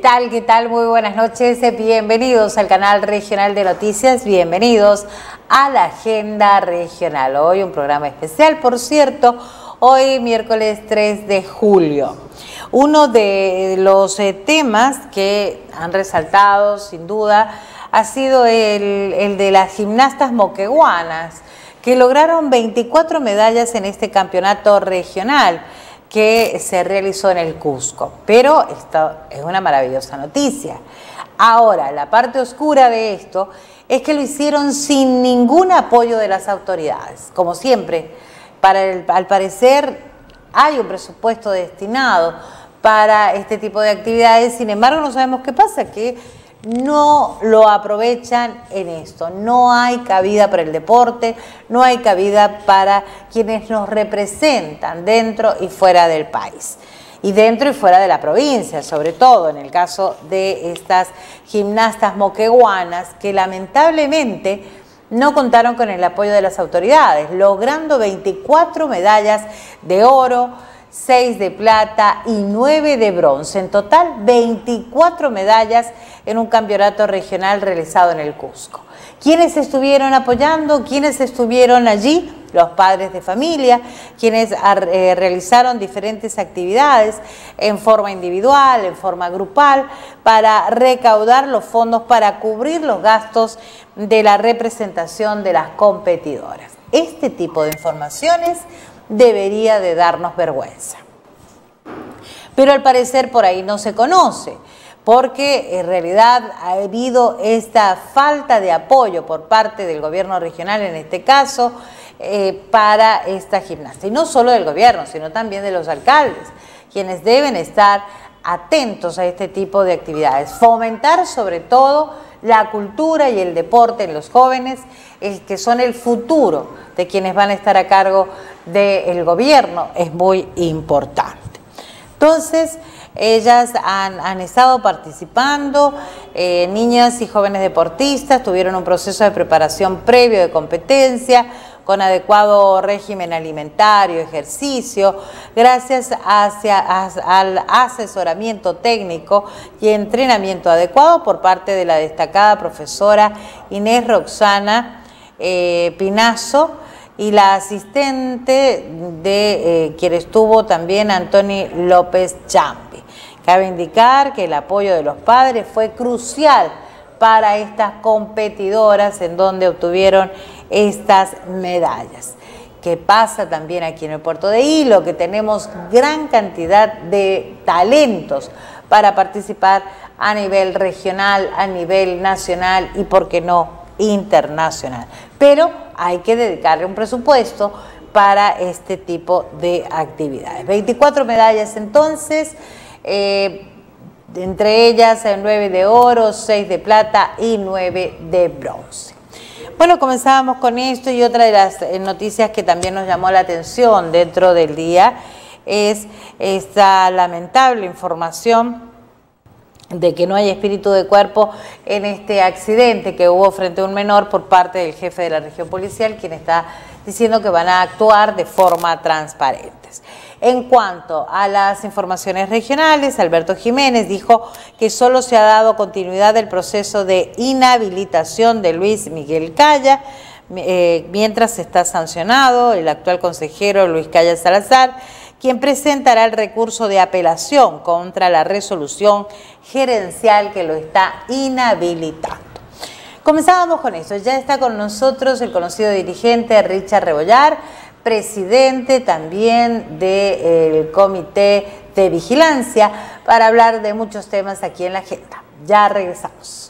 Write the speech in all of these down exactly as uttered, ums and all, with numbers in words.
tal? ¿Qué tal? Muy buenas noches. Bienvenidos al canal regional de noticias. Bienvenidos a la agenda regional. Hoy un programa especial, por cierto, hoy miércoles tres de julio. Uno de los eh, temas que han resaltado, sin duda, ha sido el, el de las gimnastas moquegüanas, que lograron veinticuatro medallas en este campeonato regional que se realizó en el Cusco. Pero esto es una maravillosa noticia. Ahora, la parte oscura de esto es que lo hicieron sin ningún apoyo de las autoridades. Como siempre, para el, al parecer hay un presupuesto destinado para este tipo de actividades, sin embargo no sabemos qué pasa, que no lo aprovechan en esto. No hay cabida para el deporte, no hay cabida para quienes nos representan dentro y fuera del país. Y dentro y fuera de la provincia, sobre todo en el caso de estas gimnastas moquegüanas que lamentablemente no contaron con el apoyo de las autoridades, logrando veinticuatro medallas de oro, seis de plata y nueve de bronce. En total, veinticuatro medallas en un campeonato regional realizado en el Cusco. ¿Quiénes estuvieron apoyando? ¿Quiénes estuvieron allí? Los padres de familia, quienes eh, realizaron diferentes actividades en forma individual, en forma grupal, para recaudar los fondos para cubrir los gastos de la representación de las competidoras. Este tipo de informaciones debería de darnos vergüenza. Pero al parecer por ahí no se conoce, porque en realidad ha habido esta falta de apoyo por parte del gobierno regional, en este caso, eh, para esta gimnasia. Y no solo del gobierno, sino también de los alcaldes, quienes deben estar atentos a este tipo de actividades. Fomentar sobre todo la cultura y el deporte en los jóvenes, el que son el futuro de quienes van a estar a cargo del gobierno, es muy importante. Entonces, ellas han, han estado participando, eh, niñas y jóvenes deportistas tuvieron un proceso de preparación previo de competencia, con adecuado régimen alimentario, ejercicio, gracias hacia, a, al asesoramiento técnico y entrenamiento adecuado por parte de la destacada profesora Inés Roxana eh, Pinazo y la asistente de eh, quien estuvo también, Antoni López Champi. Cabe indicar que el apoyo de los padres fue crucial para estas competidoras en donde obtuvieron estas medallas. Que pasa también aquí en el puerto de Hilo, que tenemos gran cantidad de talentos para participar a nivel regional, a nivel nacional y, por qué no, internacional. Pero hay que dedicarle un presupuesto para este tipo de actividades. veinticuatro medallas entonces, eh, entre ellas nueve de oro, seis de plata y nueve de bronce. Bueno, comenzábamos con esto, y otra de las noticias que también nos llamó la atención dentro del día es esta lamentable información de que no hay espíritu de cuerpo en este accidente que hubo frente a un menor por parte del jefe de la región policial, quien está diciendo que van a actuar de forma transparente. En cuanto a las informaciones regionales, Alberto Jiménez dijo que solo se ha dado continuidad del proceso de inhabilitación de Luis Miguel Caya, eh, mientras está sancionado el actual consejero Luis Caya Salazar, quien presentará el recurso de apelación contra la resolución gerencial que lo está inhabilitando. Comenzábamos con eso. Ya está con nosotros el conocido dirigente Richard Rebollar, presidente también del Comité de Vigilancia, para hablar de muchos temas aquí en la agenda. Ya regresamos.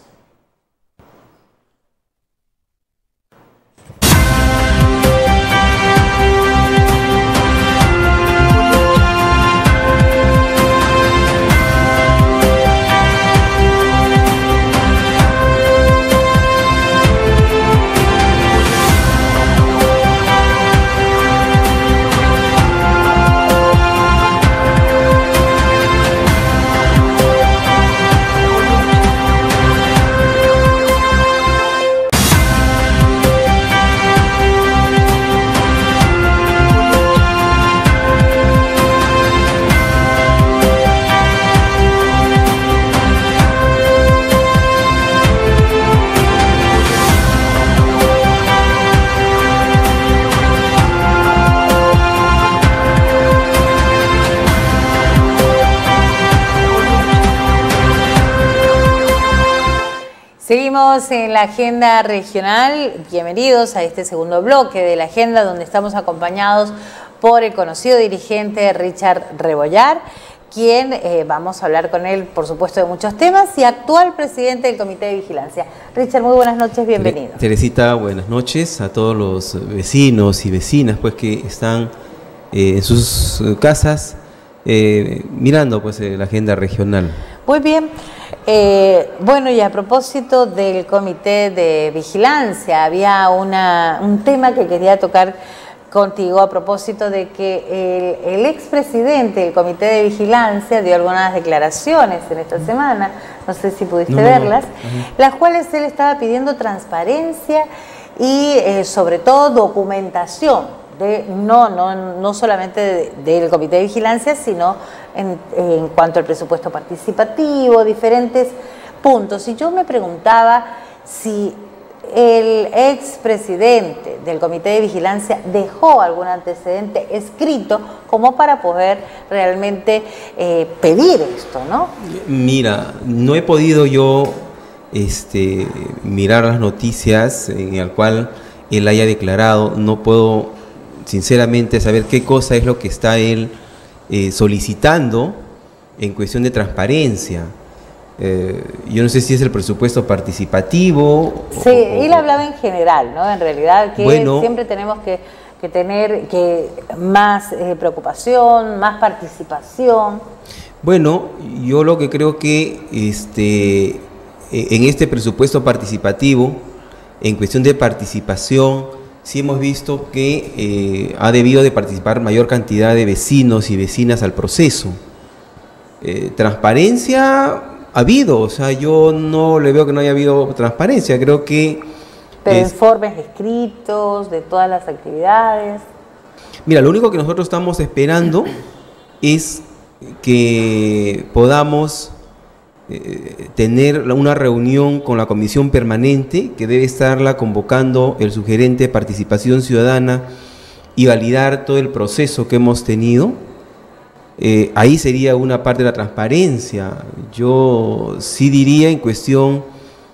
Seguimos en la agenda regional. Bienvenidos a este segundo bloque de la agenda, donde estamos acompañados por el conocido dirigente Richard Rebollar, quien eh, vamos a hablar con él, por supuesto, de muchos temas, y actual presidente del Comité de Vigilancia. Richard, muy buenas noches, bienvenido. Teresita, buenas noches a todos los vecinos y vecinas pues que están eh, en sus casas eh, mirando pues eh, la agenda regional. Muy bien. Eh, bueno, y a propósito del Comité de Vigilancia, había una, un tema que quería tocar contigo a propósito de que el, el expresidente del Comité de Vigilancia dio algunas declaraciones en esta semana, no sé si pudiste no, verlas, no, no. las cuales él estaba pidiendo transparencia y eh, sobre todo documentación. De, no, no, no solamente de, del Comité de Vigilancia, sino en, en cuanto al presupuesto participativo, diferentes puntos. Y yo me preguntaba si el expresidente del Comité de Vigilancia dejó algún antecedente escrito como para poder realmente eh, pedir esto, ¿no? Mira, no he podido yo este, mirar las noticias en el cual él haya declarado, no puedo sinceramente saber qué cosa es lo que está él eh, solicitando en cuestión de transparencia. Eh, yo no sé si es el presupuesto participativo. Sí, o, o, él hablaba en general, ¿no? En realidad que bueno, siempre tenemos que, que tener que más eh, preocupación, más participación. Bueno, yo lo que creo que este, en este presupuesto participativo, en cuestión de participación, sí hemos visto que eh, ha debido de participar mayor cantidad de vecinos y vecinas al proceso. Eh, transparencia ha habido, o sea, yo no le veo que no haya habido transparencia, creo que... Pero es, informes escritos de todas las actividades. Mira, lo único que nosotros estamos esperando es que podamos eh, tener una reunión con la comisión permanente, que debe estarla convocando el sugerente de Participación Ciudadana, y validar todo el proceso que hemos tenido. Eh, ahí sería una parte de la transparencia. Yo sí diría en cuestión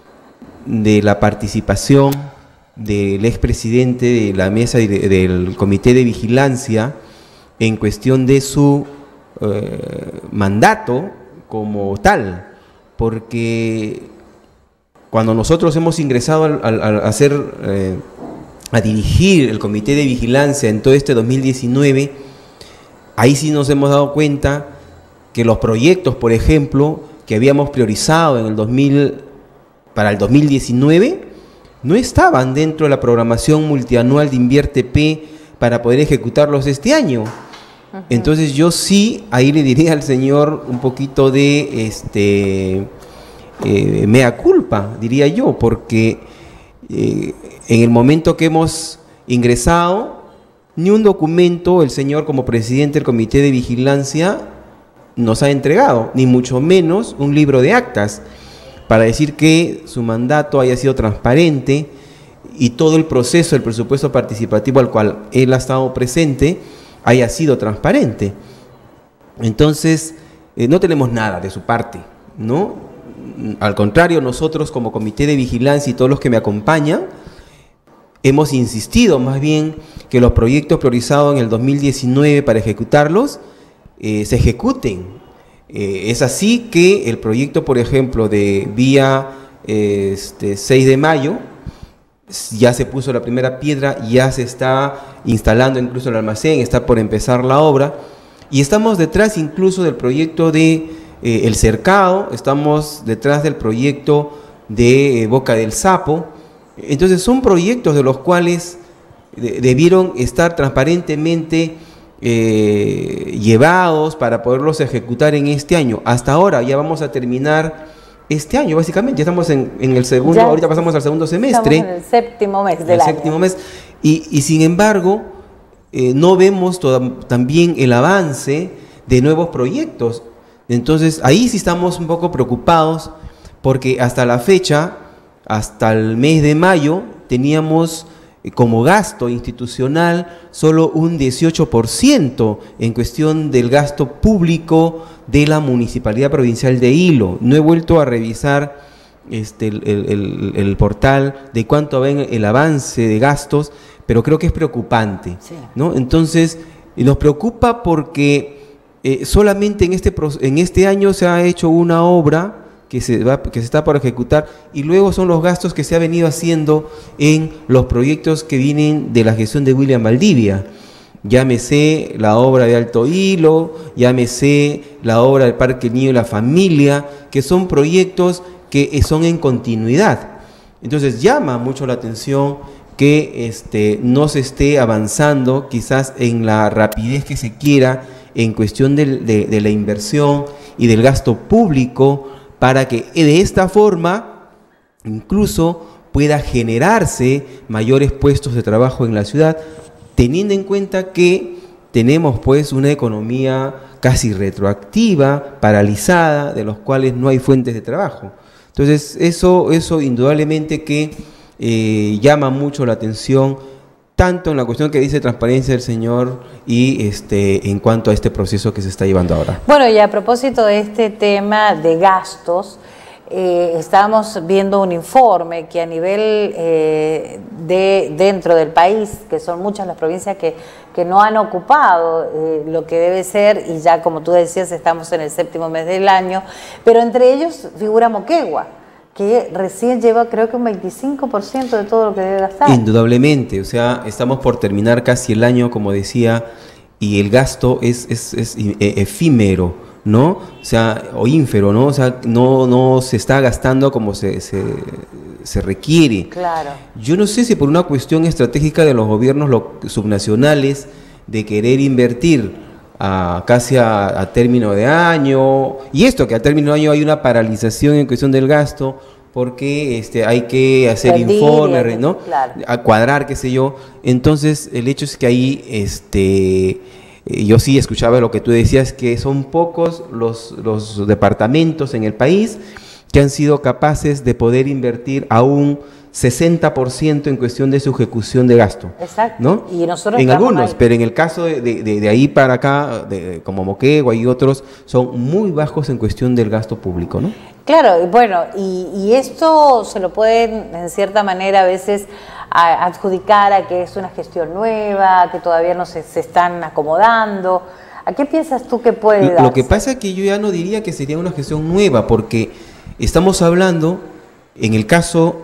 de la participación del expresidente de la mesa de, del Comité de Vigilancia en cuestión de su eh, mandato como tal, porque cuando nosotros hemos ingresado al, al, al hacer, eh, a dirigir el Comité de Vigilancia en todo este dos mil diecinueve, ahí sí nos hemos dado cuenta que los proyectos, por ejemplo, que habíamos priorizado en el dos mil, para el dos mil diecinueve, no estaban dentro de la programación multianual de Invierte P para poder ejecutarlos este año. Uh-huh. Entonces yo sí, ahí le diría al señor un poquito de este eh, mea culpa, diría yo, porque eh, en el momento que hemos ingresado, ni un documento el señor como presidente del Comité de Vigilancia nos ha entregado, ni mucho menos un libro de actas para decir que su mandato haya sido transparente y todo el proceso del presupuesto participativo al cual él ha estado presente haya sido transparente. Entonces, eh, no tenemos nada de su parte, ¿no? Al contrario, nosotros como Comité de Vigilancia y todos los que me acompañan, hemos insistido más bien que los proyectos priorizados en el dos mil diecinueve para ejecutarlos eh, se ejecuten. Eh, es así que el proyecto, por ejemplo, de vía eh, este, seis de mayo, ya se puso la primera piedra, ya se está instalando incluso el almacén, está por empezar la obra, y estamos detrás incluso del proyecto de eh, El Cercado, estamos detrás del proyecto de eh, Boca del Sapo. Entonces son proyectos de los cuales de, debieron estar transparentemente eh, llevados para poderlos ejecutar en este año. Hasta ahora ya vamos a terminar este año, básicamente, ya estamos en, en el segundo, ya, ahorita pasamos al segundo semestre. Estamos en el séptimo mes del el año. séptimo mes, y, y sin embargo, eh, no vemos toda, también el avance de nuevos proyectos. Entonces, ahí sí estamos un poco preocupados, porque hasta la fecha, hasta el mes de mayo, teníamos como gasto institucional solo un dieciocho por ciento en cuestión del gasto público de la Municipalidad Provincial de Hilo. No he vuelto a revisar este, el, el, el portal de cuánto va en el avance de gastos, pero creo que es preocupante, sí, ¿no? Entonces, nos preocupa porque eh, solamente en este, en este año se ha hecho una obra que se, va, que se está por ejecutar, y luego son los gastos que se ha venido haciendo en los proyectos que vienen de la gestión de William Valdivia. Llámese la obra de Alto Hilo, llámese la obra del Parque Niño y la Familia, que son proyectos que son en continuidad. Entonces llama mucho la atención que este, no se esté avanzando quizás en la rapidez que se quiera en cuestión de, de, de la inversión y del gasto público, para que de esta forma incluso pueda generarse mayores puestos de trabajo en la ciudad, teniendo en cuenta que tenemos pues una economía casi retroactiva, paralizada, de los cuales no hay fuentes de trabajo. Entonces eso, eso indudablemente que eh, llama mucho la atención, tanto en la cuestión que dice transparencia del señor y este, en cuanto a este proceso que se está llevando ahora. Bueno, y a propósito de este tema de gastos, eh, estamos viendo un informe que a nivel eh, de dentro del país, que son muchas las provincias que, que no han ocupado eh, lo que debe ser, y ya como tú decías estamos en el séptimo mes del año, pero entre ellos figura Moquegua, que recién lleva creo que un veinticinco por ciento de todo lo que debe gastar. Indudablemente, o sea, estamos por terminar casi el año, como decía, y el gasto es, es, es efímero, ¿no? O sea, o ínfero, ¿no? O sea, no, no se está gastando como se, se, se requiere. Claro. Yo no sé si por una cuestión estratégica de los gobiernos subnacionales de querer invertir a casi a, a término de año, y esto que a término de año hay una paralización en cuestión del gasto, porque este, hay que hacer informes, ¿no? Claro. A cuadrar, qué sé yo. Entonces, el hecho es que ahí, este, yo sí escuchaba lo que tú decías, que son pocos los, los departamentos en el país que han sido capaces de poder invertir aún sesenta por ciento en cuestión de su ejecución de gasto. Exacto. ¿No? Y nosotros en algunos, ahí. Pero en el caso de, de, de ahí para acá, de, como Moquegua y otros, son muy bajos en cuestión del gasto público, ¿no? Claro, y bueno, y, y esto se lo pueden, en cierta manera, a veces a, adjudicar a que es una gestión nueva, que todavía no se, se están acomodando. ¿A qué piensas tú que puede darse? Lo que pasa es que yo ya no diría que sería una gestión nueva, porque estamos hablando, en el caso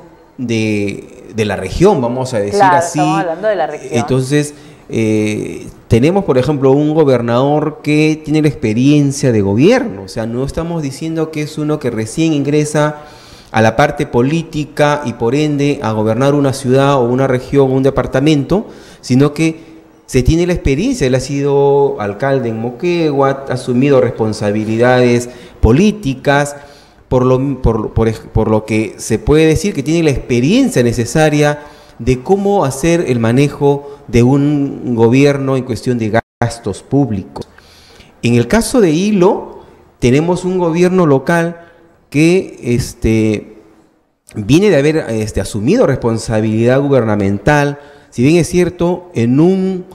de, de la región, vamos a decir claro, así. Estamos hablando de la región. Entonces, eh, tenemos, por ejemplo, un gobernador que tiene la experiencia de gobierno. O sea, no estamos diciendo que es uno que recién ingresa a la parte política y por ende a gobernar una ciudad o una región o un departamento, sino que se tiene la experiencia. Él ha sido alcalde en Moquegua, ha asumido responsabilidades políticas, por lo, por, por, por lo que se puede decir que tiene la experiencia necesaria de cómo hacer el manejo de un gobierno en cuestión de gastos públicos. En el caso de Hilo, tenemos un gobierno local que este, viene de haber este, asumido responsabilidad gubernamental, si bien es cierto, en un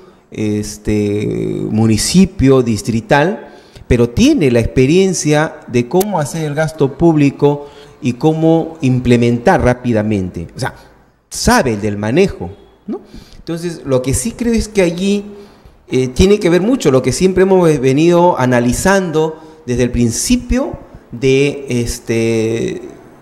este, municipio distrital, pero tiene la experiencia de cómo hacer el gasto público y cómo implementar rápidamente. O sea, sabe del manejo, ¿no? Entonces, lo que sí creo es que allí eh, tiene que ver mucho lo que siempre hemos venido analizando desde el principio de este,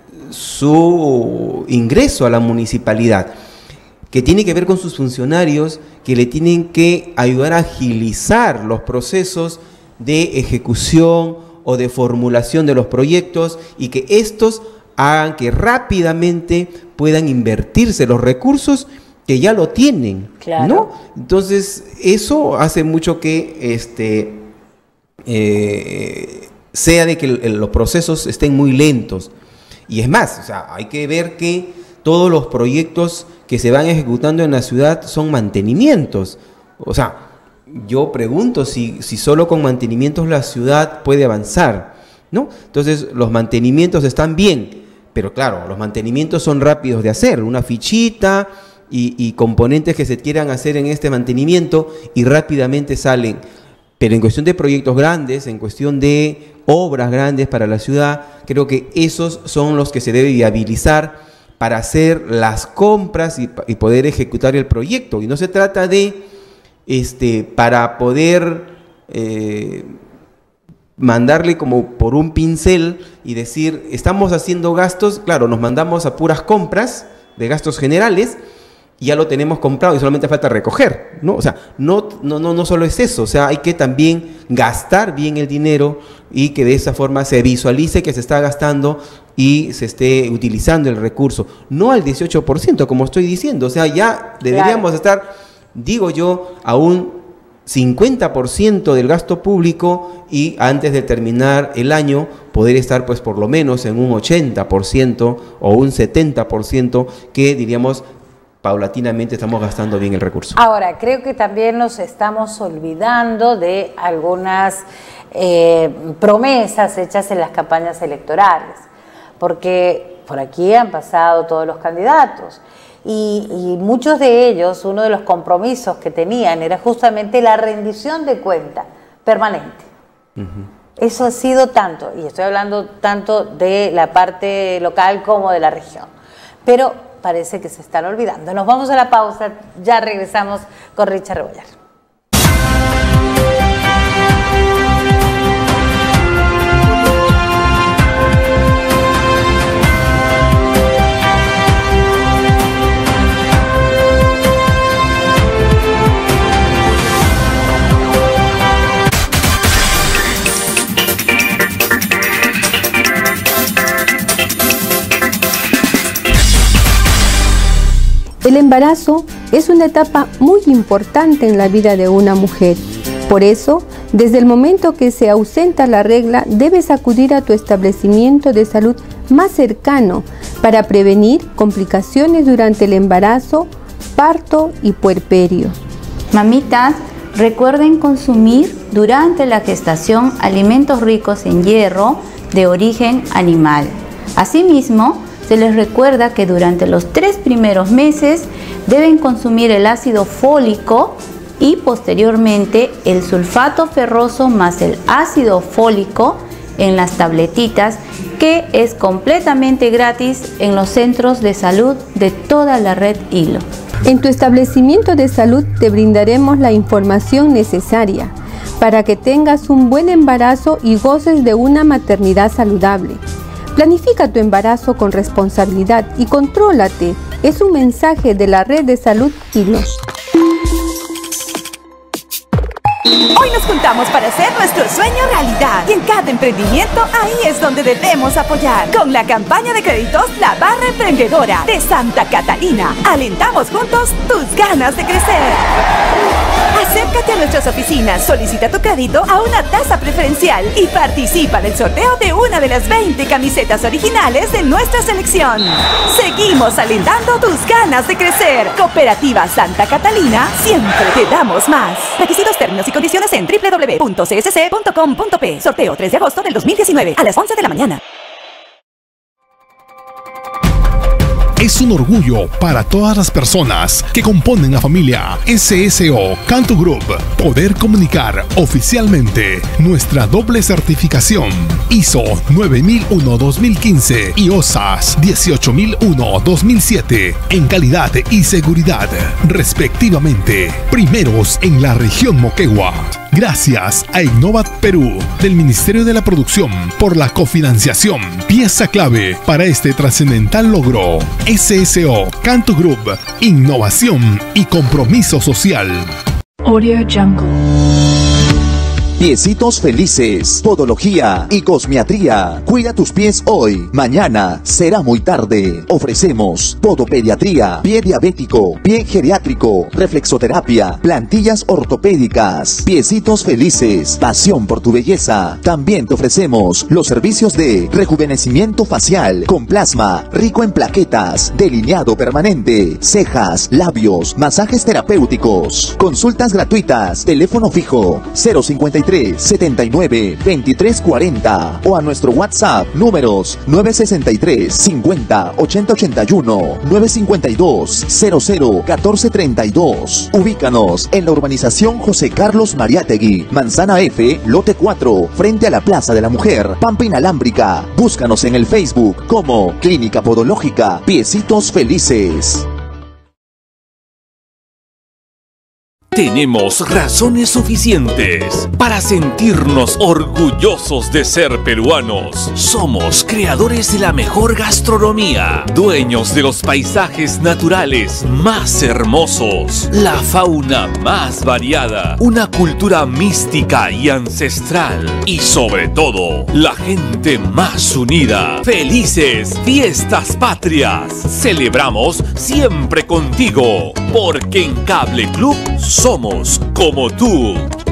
su ingreso a la municipalidad, que tiene que ver con sus funcionarios, que le tienen que ayudar a agilizar los procesos de ejecución o de formulación de los proyectos y que estos hagan que rápidamente puedan invertirse los recursos que ya lo tienen, claro, ¿no? Entonces, eso hace mucho que este, eh, sea de que el, los procesos estén muy lentos. Y es más, o sea, hay que ver que todos los proyectos que se van ejecutando en la ciudad son mantenimientos. O sea, yo pregunto si, si solo con mantenimientos la ciudad puede avanzar, ¿no? Entonces, los mantenimientos están bien, pero claro, los mantenimientos son rápidos de hacer, una fichita y, y componentes que se quieran hacer en este mantenimiento y rápidamente salen. Pero en cuestión de proyectos grandes, en cuestión de obras grandes para la ciudad, creo que esos son los que se debe viabilizar para hacer las compras y, y poder ejecutar el proyecto. Y no se trata de, este, para poder eh, mandarle como por un pincel y decir, estamos haciendo gastos, claro, nos mandamos a puras compras de gastos generales, y ya lo tenemos comprado y solamente falta recoger, ¿no? O sea, no, no, no, no solo es eso, o sea, hay que también gastar bien el dinero y que de esa forma se visualice que se está gastando y se esté utilizando el recurso. No al dieciocho por ciento, como estoy diciendo, o sea, ya deberíamos claro. estar, digo yo, a un cincuenta por ciento del gasto público y antes de terminar el año poder estar pues por lo menos en un ochenta por ciento o un setenta por ciento que diríamos paulatinamente estamos gastando bien el recurso. Ahora, creo que también nos estamos olvidando de algunas eh, promesas hechas en las campañas electorales, porque por aquí han pasado todos los candidatos y, y muchos de ellos, uno de los compromisos que tenían era justamente la rendición de cuenta permanente. Uh-huh. Eso ha sido tanto, y estoy hablando tanto de la parte local como de la región, pero parece que se están olvidando. Nos vamos a la pausa, ya regresamos con Richard Rebollar. El embarazo es una etapa muy importante en la vida de una mujer. Por eso, desde el momento que se ausenta la regla, debes acudir a tu establecimiento de salud más cercano para prevenir complicaciones durante el embarazo, parto y puerperio. Mamitas, recuerden consumir durante la gestación alimentos ricos en hierro de origen animal. Asimismo, se les recuerda que durante los tres primeros meses deben consumir el ácido fólico y posteriormente el sulfato ferroso más el ácido fólico en las tabletitas, que es completamente gratis en los centros de salud de toda la red Hilo. En tu establecimiento de salud te brindaremos la información necesaria para que tengas un buen embarazo y goces de una maternidad saludable. Planifica tu embarazo con responsabilidad y contrólate. Es un mensaje de la red de salud Hilo. Hoy nos juntamos para hacer nuestro sueño realidad. Y en cada emprendimiento, ahí es donde debemos apoyar. Con la campaña de créditos La Barra Emprendedora de Santa Catalina. Alentamos juntos tus ganas de crecer. Acércate a nuestras oficinas, solicita tu crédito a una tasa preferencial y participa en el sorteo de una de las veinte camisetas originales de nuestra selección. Seguimos alentando tus ganas de crecer. Cooperativa Santa Catalina, siempre te damos más. Requisitos, términos y condiciones en doble u doble u doble u punto c s c punto com punto p. Sorteo tres de agosto del dos mil diecinueve a las once de la mañana. Es un orgullo para todas las personas que componen la familia S S O Cantu Group poder comunicar oficialmente nuestra doble certificación I S O nueve mil uno dos mil quince y O S A S dieciocho mil uno dos mil siete en calidad y seguridad, respectivamente, primeros en la región Moquegua. Gracias a Innovat Perú del Ministerio de la Producción por la cofinanciación, pieza clave para este trascendental logro. S S O Cantu Group, innovación y compromiso social. Audio Jungle. Piecitos felices, podología y cosmiatría. Cuida tus pies hoy, mañana será muy tarde. Ofrecemos podopediatría, pie diabético, pie geriátrico, reflexoterapia, plantillas ortopédicas. Piecitos felices, pasión por tu belleza. También te ofrecemos los servicios de rejuvenecimiento facial con plasma, rico en plaquetas, delineado permanente, cejas, labios, masajes terapéuticos. Consultas gratuitas, teléfono fijo cero cincuenta y tres, setenta y nueve, veintitrés cuarenta o a nuestro WhatsApp números nueve sesenta y tres, cincuenta, ochenta ochenta y uno, nueve cincuenta y dos, cero cero, catorce treinta y dos. Ubícanos en la urbanización José Carlos Mariátegui, Manzana F, lote cuatro, frente a la Plaza de la Mujer, Pampa Inalámbrica. Búscanos en el Facebook como Clínica Podológica Piecitos Felices. Tenemos razones suficientes para sentirnos orgullosos de ser peruanos. Somos creadores de la mejor gastronomía, dueños de los paisajes naturales más hermosos, la fauna más variada, una cultura mística y ancestral y sobre todo, la gente más unida. ¡Felices Fiestas Patrias! Celebramos siempre contigo, porque en Cable Club somos como tú.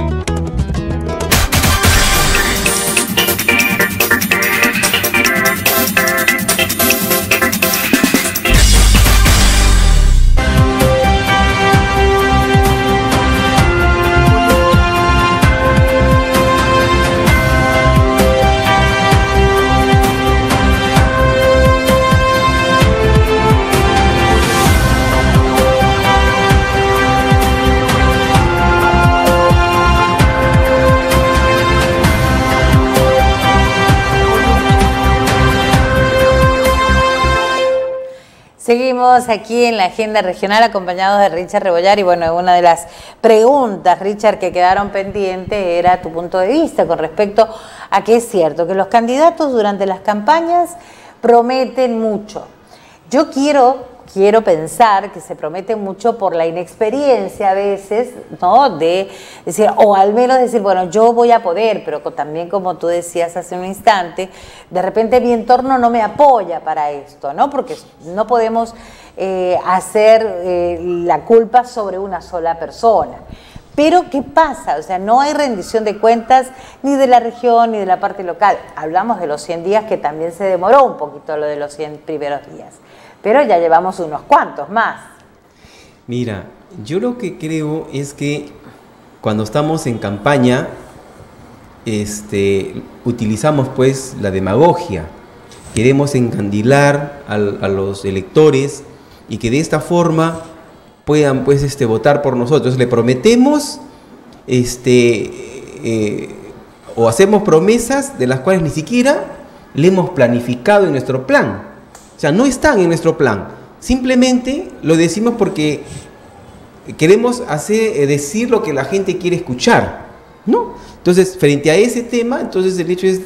Seguimos aquí en la agenda regional acompañados de Richard Rebollar y bueno, una de las preguntas, Richard, que quedaron pendientes era tu punto de vista con respecto a que es cierto que los candidatos durante las campañas prometen mucho. Yo quiero, quiero pensar que se promete mucho por la inexperiencia a veces, ¿no? De decir, o al menos decir, bueno, yo voy a poder, pero también como tú decías hace un instante, de repente mi entorno no me apoya para esto, ¿no? Porque no podemos eh, hacer eh, la culpa sobre una sola persona. Pero, ¿qué pasa? O sea, no hay rendición de cuentas ni de la región ni de la parte local. Hablamos de los cien días, que también se demoró un poquito lo de los cien primeros días. Pero ya llevamos unos cuantos más. Mira, yo lo que creo es que cuando estamos en campaña, este, utilizamos pues la demagogia. Queremos encandilar al, a los electores y que de esta forma puedan pues este, votar por nosotros. Le prometemos este, eh, o hacemos promesas de las cuales ni siquiera le hemos planificado en nuestro plan. O sea, no están en nuestro plan. Simplemente lo decimos porque queremos hacer, eh, decir lo que la gente quiere escuchar, ¿no? Entonces, frente a ese tema, entonces el hecho es,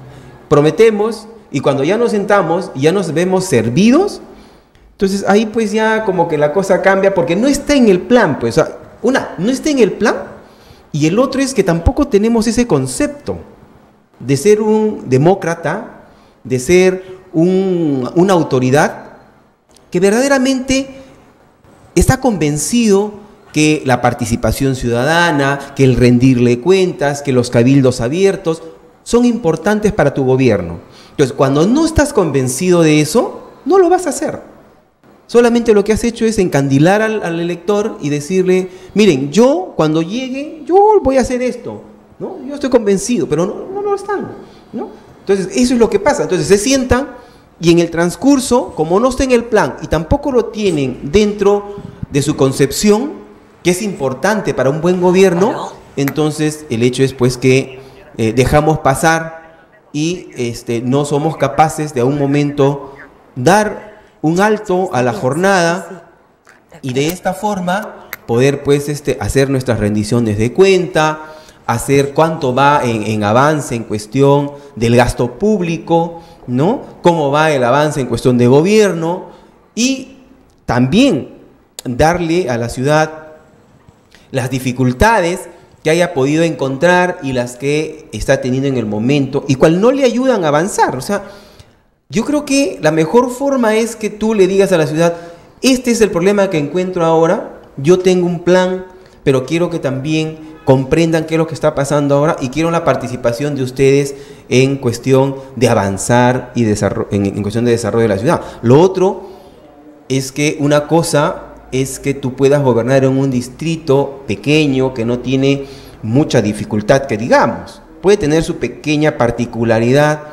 prometemos, y cuando ya nos sentamos y ya nos vemos servidos, entonces ahí pues ya como que la cosa cambia, porque no está en el plan, pues, o sea, una, no está en el plan, y el otro es que tampoco tenemos ese concepto de ser un demócrata, de ser Un, una autoridad que verdaderamente está convencido que la participación ciudadana, que el rendirle cuentas, que los cabildos abiertos son importantes para tu gobierno. Entonces, cuando no estás convencido de eso, no lo vas a hacer. Solamente lo que has hecho es encandilar al, al elector y decirle, miren, yo cuando llegue, yo voy a hacer esto, ¿no? Yo estoy convencido, pero no, no lo están, ¿no? Entonces, eso es lo que pasa. Entonces, se sientan y en el transcurso, como no está en el plan y tampoco lo tienen dentro de su concepción, que es importante para un buen gobierno, entonces el hecho es pues que eh, dejamos pasar y este, no somos capaces de a un momento dar un alto a la jornada y de esta forma poder pues este, hacer nuestras rendiciones de cuenta, hacer cuánto va en, en avance en cuestión del gasto público, ¿no? Cómo va el avance en cuestión de gobierno y también darle a la ciudad las dificultades que haya podido encontrar y las que está teniendo en el momento y cual no le ayudan a avanzar. O sea, yo creo que la mejor forma es que tú le digas a la ciudad, este es el problema que encuentro ahora, yo tengo un plan, pero quiero que también comprendan qué es lo que está pasando ahora y quiero la participación de ustedes en cuestión de avanzar y desarrollo, en, en cuestión de desarrollo de la ciudad. Lo otro es que una cosa es que tú puedas gobernar en un distrito pequeño que no tiene mucha dificultad que digamos. Puede tener su pequeña particularidad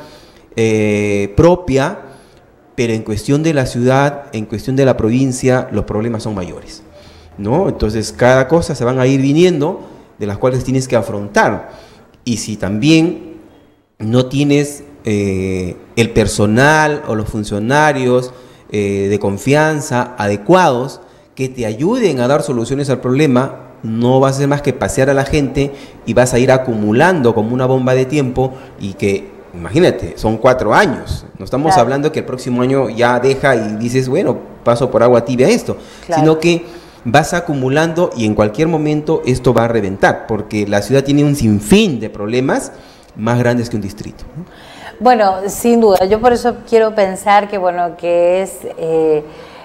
eh, propia, pero en cuestión de la ciudad, en cuestión de la provincia, los problemas son mayores, ¿no? Entonces cada cosa se van a ir viniendo, de las cuales tienes que afrontar. Y si también no tienes eh, el personal o los funcionarios eh, de confianza adecuados que te ayuden a dar soluciones al problema, no va a ser más que pasear a la gente y vas a ir acumulando como una bomba de tiempo y que, imagínate, son cuatro años. No estamos claro. hablando que el próximo año ya deja y dices, bueno, paso por agua tibia esto, claro. sino que vas acumulando y en cualquier momento esto va a reventar, porque la ciudad tiene un sinfín de problemas más grandes que un distrito. Bueno, sin duda, yo por eso quiero pensar que, bueno, que es eh,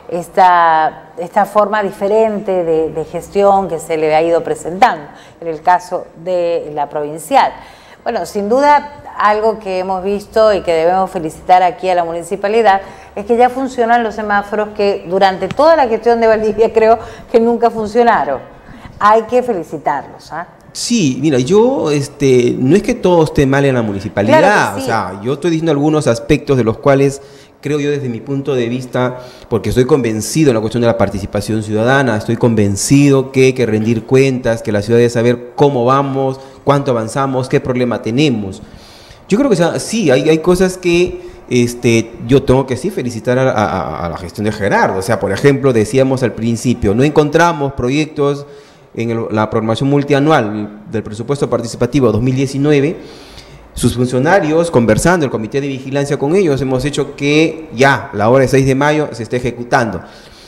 esta, esta forma diferente de, de gestión que se le ha ido presentando en el caso de la provincial. Bueno, sin duda, algo que hemos visto y que debemos felicitar aquí a la municipalidad es que ya funcionan los semáforos que durante toda la gestión de Valdivia creo que nunca funcionaron. Hay que felicitarlos, ¿ah? ¿eh? Sí, mira, yo, este, no es que todo esté mal en la municipalidad, claro que sí. O sea, yo estoy diciendo algunos aspectos de los cuales creo yo desde mi punto de vista, porque estoy convencido en la cuestión de la participación ciudadana, estoy convencido que hay que rendir cuentas, que la ciudad debe saber cómo vamos, cuánto avanzamos, qué problema tenemos. Yo creo que o sea, sí, hay, hay cosas que este, yo tengo que sí felicitar a, a, a la gestión de Gerardo. O sea, por ejemplo, decíamos al principio, no encontramos proyectos en el, la programación multianual del presupuesto participativo dos mil diecinueve, sus funcionarios, conversando, el comité de vigilancia con ellos, hemos hecho que ya, la hora de seis de mayo, se esté ejecutando.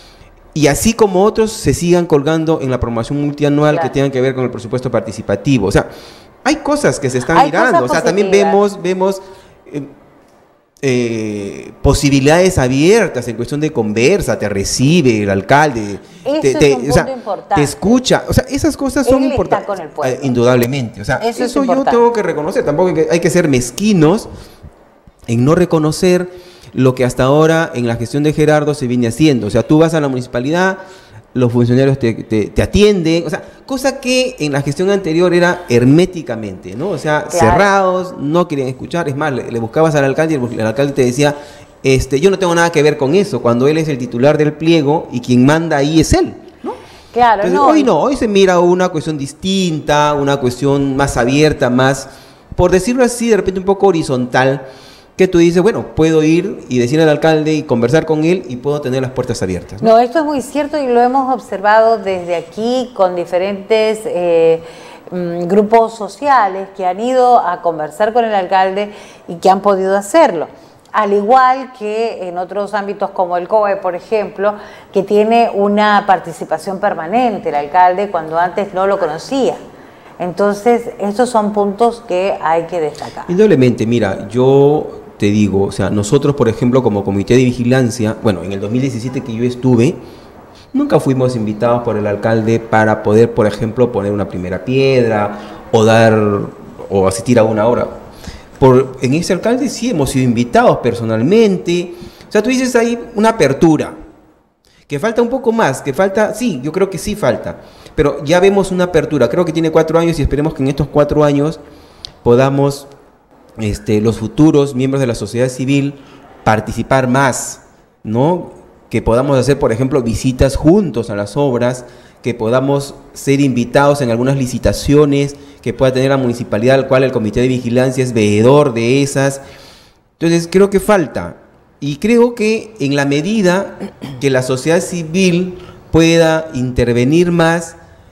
Y así como otros se sigan colgando en la programación multianual claro. que tengan que ver con el presupuesto participativo. O sea, hay cosas que se están hay mirando, o sea, también vemos, vemos eh, eh, posibilidades abiertas en cuestión de conversa, te recibe el alcalde, eso te, es te, un punto o sea, importante. te escucha, o sea, esas cosas son importantes, eh, indudablemente, o sea, eso, eso yo tengo que reconocer, tampoco hay que, hay que ser mezquinos en no reconocer lo que hasta ahora en la gestión de Gerardo se viene haciendo, o sea, tú vas a la municipalidad, los funcionarios te, te, te atienden, o sea, cosa que en la gestión anterior era herméticamente, ¿no? O sea, claro. cerrados, no querían escuchar, es más, le, le buscabas al alcalde y el, el alcalde te decía, este, yo no tengo nada que ver con eso, cuando él es el titular del pliego y quien manda ahí es él, ¿no? Claro, entonces, no. Hoy no, hoy se mira una cuestión distinta, una cuestión más abierta, más, por decirlo así, de repente un poco horizontal, que tú dices, bueno, puedo ir y decirle al alcalde y conversar con él y puedo tener las puertas abiertas. No, no esto es muy cierto y lo hemos observado desde aquí con diferentes eh, grupos sociales que han ido a conversar con el alcalde y que han podido hacerlo. Al igual que en otros ámbitos como el C O E, por ejemplo, que tiene una participación permanente el alcalde cuando antes no lo conocía. Entonces, estos son puntos que hay que destacar. Indudablemente, mira, yo te digo, o sea, nosotros, por ejemplo, como comité de vigilancia, bueno, en el dos mil diecisiete que yo estuve, nunca fuimos invitados por el alcalde para poder, por ejemplo, poner una primera piedra o dar, o asistir a una hora. Por, en ese alcalde sí hemos sido invitados personalmente. O sea, tú dices ahí una apertura, que falta un poco más, que falta, sí, yo creo que sí falta, pero ya vemos una apertura, creo que tiene cuatro años y esperemos que en estos cuatro años podamos, este, los futuros miembros de la sociedad civil participar más, ¿no? Que podamos hacer, por ejemplo, visitas juntos a las obras, que podamos ser invitados en algunas licitaciones que pueda tener la municipalidad, al cual el comité de vigilancia es veedor de esas. Entonces, creo que falta. Y creo que en la medida que la sociedad civil pueda intervenir más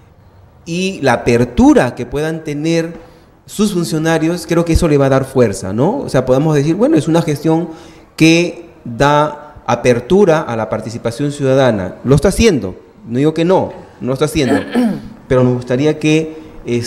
y la apertura que puedan tener sus funcionarios, creo que eso le va a dar fuerza, ¿no? O sea, podemos decir, bueno, es una gestión que da apertura a la participación ciudadana. Lo está haciendo, no digo que no, no lo está haciendo, pero nos gustaría que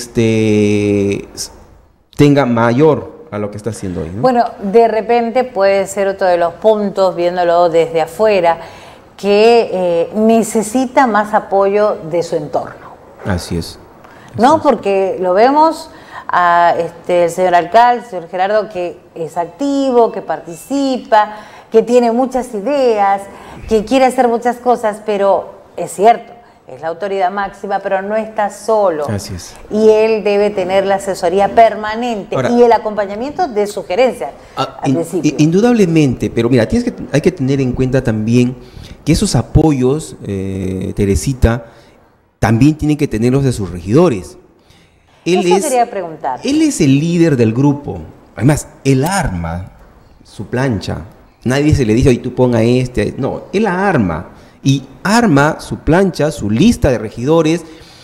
este, tenga mayor a lo que está haciendo hoy, ¿no? Bueno, de repente puede ser otro de los puntos, viéndolo desde afuera, que eh, necesita más apoyo de su entorno. Así es. Así ¿No? es. Porque lo vemos a este, el señor alcalde, el señor Gerardo, que es activo, que participa, que tiene muchas ideas, que quiere hacer muchas cosas, pero es cierto, es la autoridad máxima, pero no está solo. Así es. Y él debe tener la asesoría permanente Ahora, y el acompañamiento de sugerencias ah, al in, principio. Indudablemente, pero mira, tienes que, hay que tener en cuenta también que esos apoyos, eh, Teresita, también tienen que tenerlos de sus regidores. Él Eso es, quería preguntar. Él es el líder del grupo. Además, él arma su plancha. Nadie se le dice, oye, tú ponga este. No, él la arma. Y arma su plancha, su lista de regidores,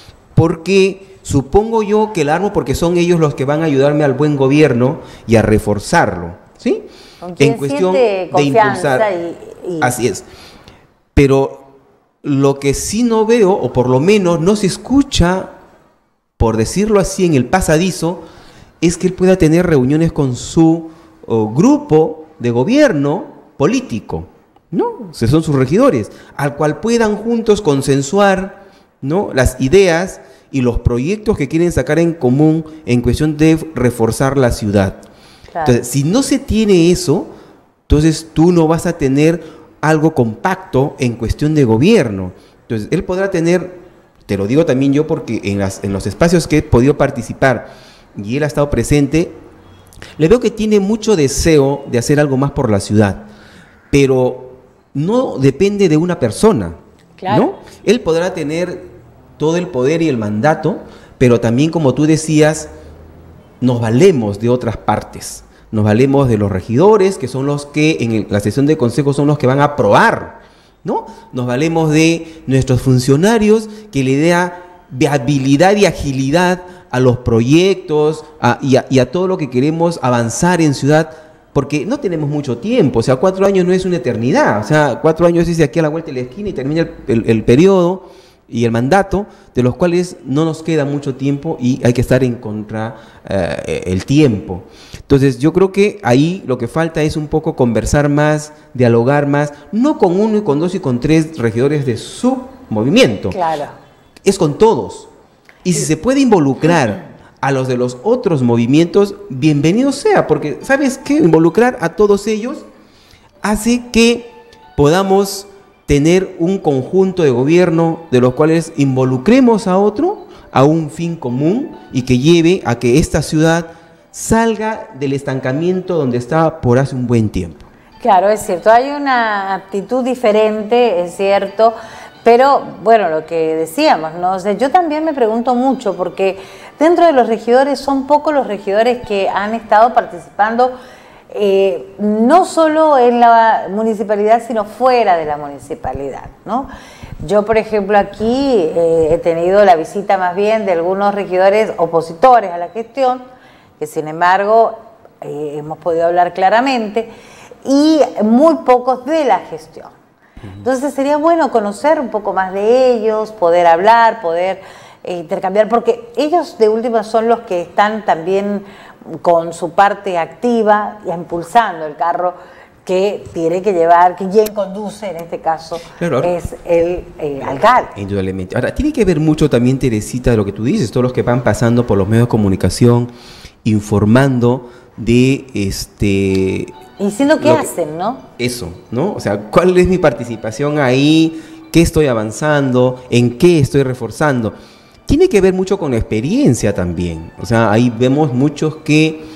porque supongo yo que la armo porque son ellos los que van a ayudarme al buen gobierno y a reforzarlo, ¿sí? Con quien en cuestión siente de impulsar. Y, y... Así es. Pero lo que sí no veo, o por lo menos no se escucha, por decirlo así, en el pasadizo, es que él pueda tener reuniones con su oh, grupo de gobierno político. No, esos son sus regidores, al cual puedan juntos consensuar, ¿no?, las ideas y los proyectos que quieren sacar en común en cuestión de reforzar la ciudad. Claro. Entonces, si no se tiene eso, entonces tú no vas a tener algo compacto en cuestión de gobierno. Entonces, él podrá tener, te lo digo también yo porque en, las, en los espacios que he podido participar y él ha estado presente, le veo que tiene mucho deseo de hacer algo más por la ciudad, pero no depende de una persona, claro, ¿no? Él podrá tener todo el poder y el mandato, pero también, como tú decías, nos valemos de otras partes. Nos valemos de los regidores, que son los que en el, la sesión de consejo son los que van a aprobar, ¿no? Nos valemos de nuestros funcionarios, que le da viabilidad y agilidad a los proyectos a, y, a, y a todo lo que queremos avanzar en ciudad, porque no tenemos mucho tiempo. O sea, cuatro años no es una eternidad. O sea, cuatro años es de aquí a la vuelta de la esquina y termina el, el, el periodo y el mandato, de los cuales no nos queda mucho tiempo y hay que estar en contra eh, el tiempo. Entonces, yo creo que ahí lo que falta es un poco conversar más, dialogar más, no con uno y con dos y con tres regidores de su movimiento. Claro. Es con todos. Y si se puede involucrar a los de los otros movimientos, bienvenido sea, porque ¿sabes qué? Involucrar a todos ellos hace que podamos tener un conjunto de gobierno de los cuales involucremos a otro a un fin común y que lleve a que esta ciudad salga del estancamiento donde estaba por hace un buen tiempo. Claro, es cierto, hay una actitud diferente, es cierto, pero bueno, lo que decíamos, ¿no? O sea, yo también me pregunto mucho, porque dentro de los regidores son pocos los regidores que han estado participando eh, no solo en la municipalidad, sino fuera de la municipalidad, ¿no? Yo, por ejemplo, aquí eh, he tenido la visita más bien de algunos regidores opositores a la gestión, que sin embargo eh, hemos podido hablar claramente, y muy pocos de la gestión. Entonces sería bueno conocer un poco más de ellos, poder hablar, poder eh, intercambiar, porque ellos de última son los que están también con su parte activa y impulsando el carro que tiene que llevar, que quien conduce en este caso, claro, es el eh, alcalde. Indudablemente. Ahora, tiene que ver mucho también, Teresita, de lo que tú dices, todos los que van pasando por los medios de comunicación, informando de este... Y diciendo qué hacen, ¿no? Eso, ¿no? O sea, ¿cuál es mi participación ahí? ¿Qué estoy avanzando? ¿En qué estoy reforzando? Tiene que ver mucho con la experiencia también. O sea, ahí vemos muchos que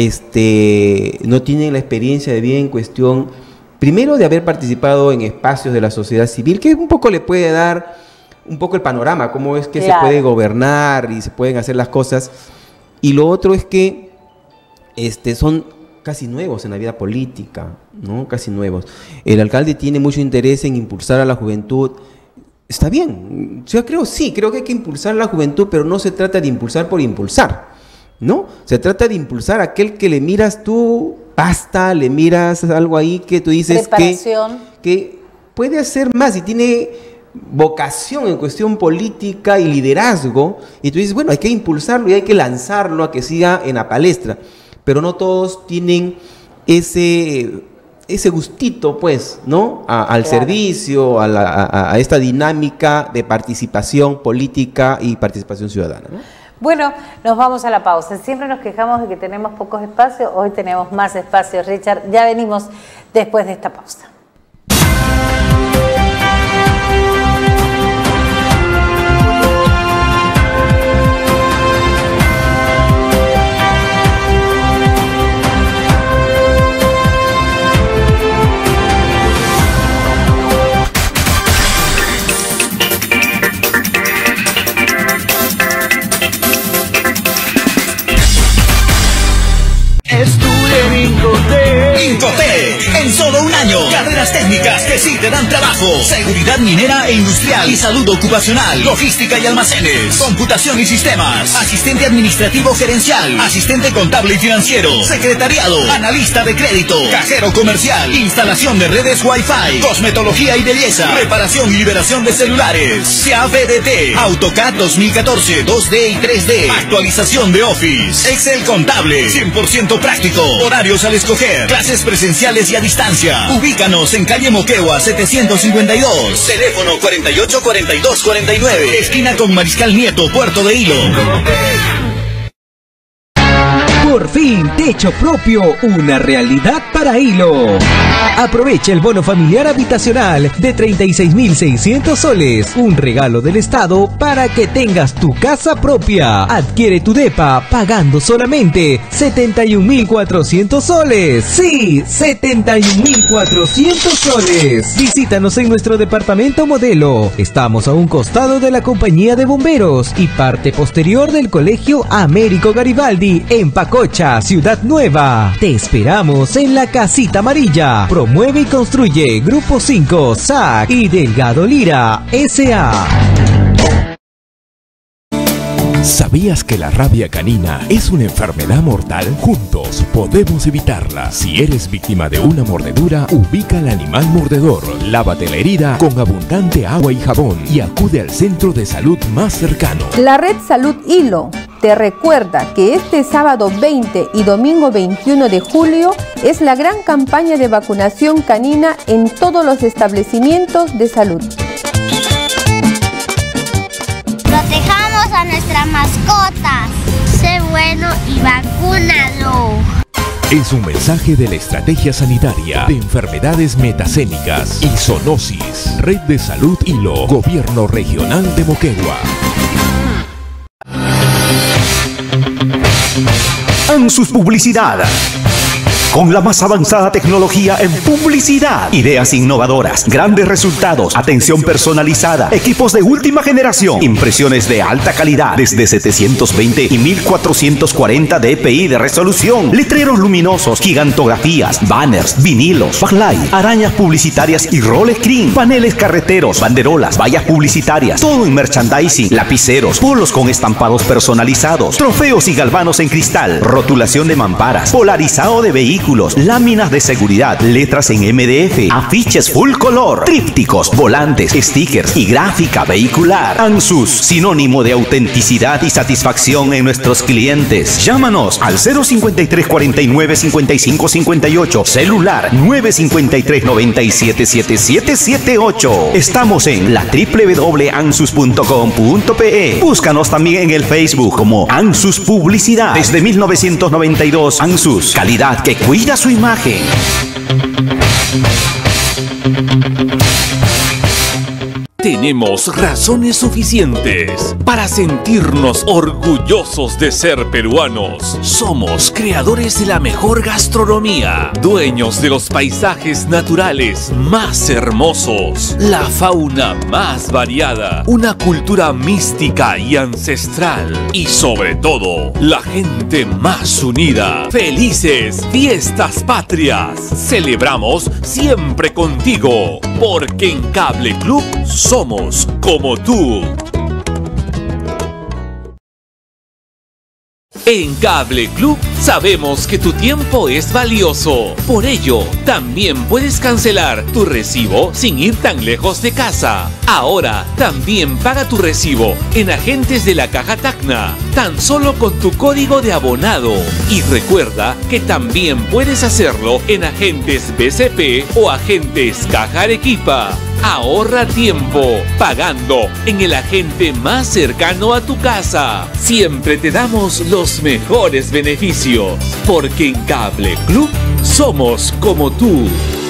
este, no tienen la experiencia de vida en cuestión, primero de haber participado en espacios de la sociedad civil, que un poco le puede dar un poco el panorama, cómo es que claro. se puede gobernar y se pueden hacer las cosas. Y lo otro es que este, son casi nuevos en la vida política, ¿no? Casi nuevos. El alcalde tiene mucho interés en impulsar a la juventud. Está bien, yo creo, sí, creo que hay que impulsar a la juventud, pero no se trata de impulsar por impulsar, ¿no? Se trata de impulsar a aquel que le miras tú, basta, le miras algo ahí que tú dices que, que puede hacer más y tiene vocación en cuestión política y liderazgo, y tú dices, bueno, hay que impulsarlo y hay que lanzarlo a que siga en la palestra, pero no todos tienen ese... ese gustito, pues, ¿no? A, al claro. servicio, a, la, a, a esta dinámica de participación política y participación ciudadana, ¿no? Bueno, nos vamos a la pausa. Siempre nos quejamos de que tenemos pocos espacios, hoy tenemos más espacios, Richard. Ya venimos después de esta pausa. Incotec, en solo un año. Carreras técnicas que sí te dan trabajo. Seguridad minera e industrial y salud ocupacional. Logística y almacenes. Computación y sistemas. Asistente administrativo gerencial. Asistente contable y financiero. Secretariado. Analista de crédito. Cajero comercial. Instalación de redes Wi-Fi. Cosmetología y belleza. Reparación y liberación de celulares. C A V D T. AutoCAD dos mil catorce, dos D y tres D. Actualización de Office. Excel contable. cien por ciento práctico. Horarios al escoger. Clases presenciales y a distancia. Ubícanos en calle Moquegua setecientos cincuenta y dos. Teléfono cuarenta y ocho, cuarenta y dos, cuarenta y nueve. Esquina con Mariscal Nieto, Puerto de Hilo. Por fin, techo propio, una realidad para Hilo. Aprovecha el bono familiar habitacional de treinta y seis mil seiscientos soles, un regalo del Estado para que tengas tu casa propia. Adquiere tu depa pagando solamente setenta y un mil cuatrocientos soles. Sí, setenta y un mil cuatrocientos soles. Visítanos en nuestro departamento modelo. Estamos a un costado de la compañía de bomberos y parte posterior del Colegio Américo Garibaldi en Pacocha, Ciudad Nueva. Te esperamos en la Casita Amarilla. Promueve y construye Grupo cinco, S A C y Delgado Lira, S A ¿Sabías que la rabia canina es una enfermedad mortal? Juntos podemos evitarla. Si eres víctima de una mordedura, ubica al animal mordedor, lávate la herida con abundante agua y jabón y acude al centro de salud más cercano. La Red Salud Hilo te recuerda que este sábado veinte y domingo veintiuno de julio es la gran campaña de vacunación canina en todos los establecimientos de salud. Protejamos a nuestras mascotas. Sé bueno y vacúnalo. Es un mensaje de la Estrategia Sanitaria de Enfermedades Metacénicas y Zoonosis. Red de Salud Hilo, Gobierno Regional de Moquegua. ANSUS Publicidad. Con la más avanzada tecnología en publicidad, ideas innovadoras, grandes resultados, atención personalizada, equipos de última generación, impresiones de alta calidad desde setecientos veinte y mil cuatrocientos cuarenta dpi de resolución, letreros luminosos, gigantografías, banners, vinilos, backlight, arañas publicitarias y roll screen, paneles carreteros, banderolas, vallas publicitarias, todo en merchandising, lapiceros, polos con estampados personalizados, trofeos y galvanos en cristal, rotulación de mamparas, polarizado de vehículos, láminas de seguridad, letras en M D F, afiches full color, trípticos, volantes, stickers y gráfica vehicular. ANSUS, sinónimo de autenticidad y satisfacción en nuestros clientes. Llámanos al cero cincuenta y tres cuarenta y nueve cincuenta y cinco cincuenta y ocho, celular nueve cincuenta y tres noventa y siete setenta y siete setenta y ocho. Estamos en la w w w punto ansus punto com punto pe. Búscanos también en el Facebook como ANSUS Publicidad. Desde mil novecientos noventa y dos, ANSUS, calidad que cuida su imagen. Tenemos razones suficientes para sentirnos orgullosos de ser peruanos. Somos creadores de la mejor gastronomía, dueños de los paisajes naturales más hermosos, la fauna más variada, una cultura mística y ancestral y sobre todo, la gente más unida. ¡Felices Fiestas Patrias! Celebramos siempre contigo, porque en Cable Club somos como tú. En Cable Club sabemos que tu tiempo es valioso. Por ello, también puedes cancelar tu recibo sin ir tan lejos de casa. Ahora, también paga tu recibo en agentes de la Caja Tacna, tan solo con tu código de abonado. Y recuerda que también puedes hacerlo en agentes B C P o agentes Caja Arequipa. Ahorra tiempo pagando en el agente más cercano a tu casa. Siempre te damos los mejores beneficios, porque en Cable Club somos como tú.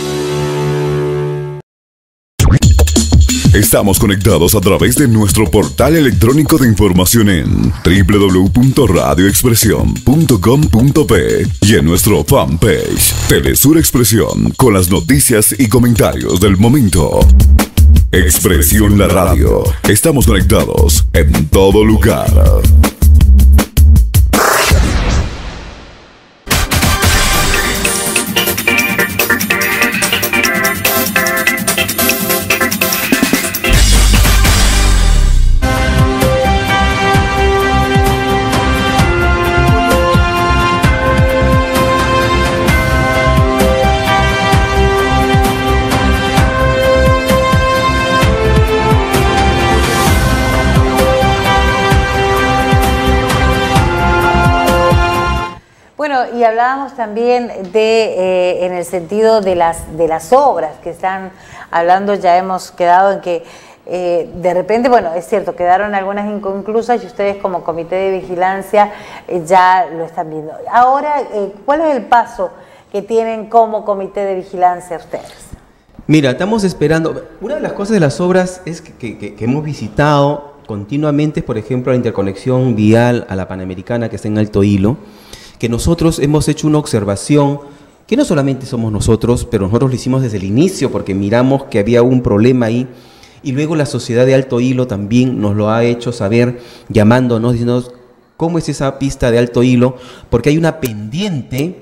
Estamos conectados a través de nuestro portal electrónico de información en w w w punto radio expresión punto com punto pe y en nuestro fanpage Telesur Expresión con las noticias y comentarios del momento. Expresión La Radio. Estamos conectados en todo lugar. Bueno, y hablábamos también de, eh, en el sentido de las, de las obras que están hablando, ya hemos quedado en que eh, de repente, bueno, es cierto, quedaron algunas inconclusas y ustedes como comité de vigilancia eh, ya lo están viendo. Ahora, eh, ¿cuál es el paso que tienen como comité de vigilancia ustedes? Mira, estamos esperando, una de las cosas de las obras es que, que, que hemos visitado continuamente, por ejemplo, la interconexión vial a la Panamericana que está en Alto Hilo, que nosotros hemos hecho una observación, que no solamente somos nosotros, pero nosotros lo hicimos desde el inicio porque miramos que había un problema ahí, y luego la sociedad de Alto Hilo también nos lo ha hecho saber, llamándonos, diciéndonos cómo es esa pista de Alto Hilo, porque hay una pendiente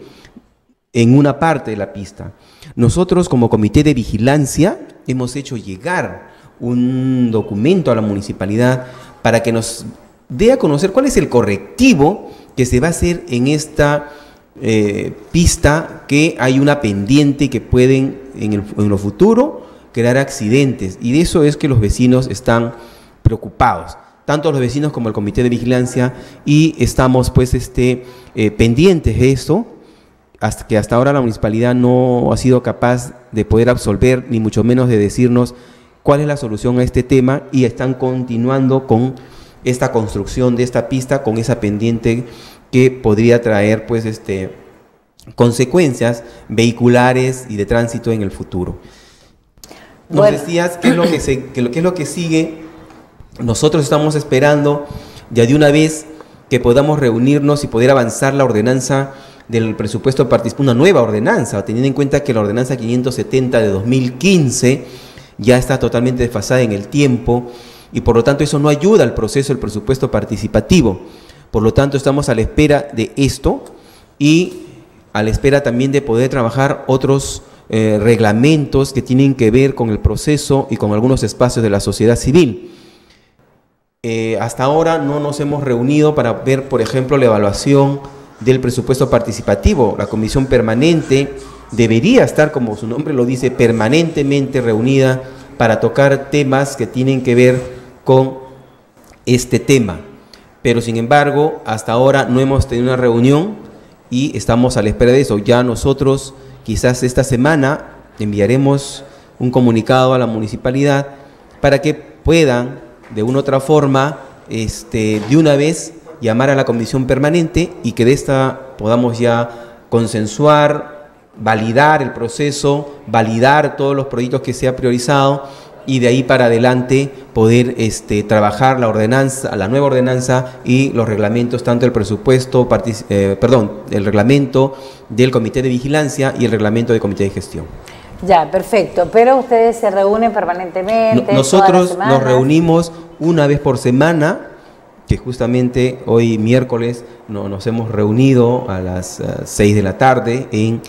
en una parte de la pista. Nosotros como comité de vigilancia hemos hecho llegar un documento a la municipalidad para que nos dé a conocer cuál es el correctivo que se va a hacer en esta eh, pista, que hay una pendiente y que pueden en, el, en lo futuro crear accidentes, y de eso es que los vecinos están preocupados, tanto los vecinos como el comité de vigilancia, y estamos pues este, eh, pendientes de esto, hasta que hasta ahora la municipalidad no ha sido capaz de poder absolver, ni mucho menos de decirnos cuál es la solución a este tema, y están continuando con esta construcción de esta pista, con esa pendiente que podría traer pues este, consecuencias vehiculares y de tránsito en el futuro. Nos bueno. decías qué es, lo que se, qué es lo que sigue. Nosotros estamos esperando ya de una vez que podamos reunirnos y poder avanzar la ordenanza del presupuesto participativo, una nueva ordenanza, teniendo en cuenta que la ordenanza quinientos setenta de dos mil quince ya está totalmente desfasada en el tiempo, y por lo tanto eso no ayuda al proceso del presupuesto participativo. Por lo tanto estamos a la espera de esto y a la espera también de poder trabajar otros eh, reglamentos que tienen que ver con el proceso y con algunos espacios de la sociedad civil. Eh, hasta ahora no nos hemos reunido para ver, por ejemplo, la evaluación del presupuesto participativo. La comisión permanente debería estar, como su nombre lo dice, permanentemente reunida para tocar temas que tienen que ver con este tema. Pero sin embargo, hasta ahora no hemos tenido una reunión y estamos a la espera de eso. Ya nosotros, quizás esta semana, enviaremos un comunicado a la municipalidad para que puedan, de una u otra forma, este, de una vez, llamar a la comisión permanente y que de esta podamos ya consensuar, validar el proceso, validar todos los proyectos que se ha priorizado, y de ahí para adelante poder este, trabajar la ordenanza, la nueva ordenanza y los reglamentos, tanto el presupuesto, eh, perdón, el reglamento del comité de vigilancia y el reglamento del comité de gestión. Ya, perfecto, pero ustedes se reúnen permanentemente. No, nosotros nos reunimos una vez por semana, que justamente hoy miércoles no, nos hemos reunido a las uh, seis de la tarde en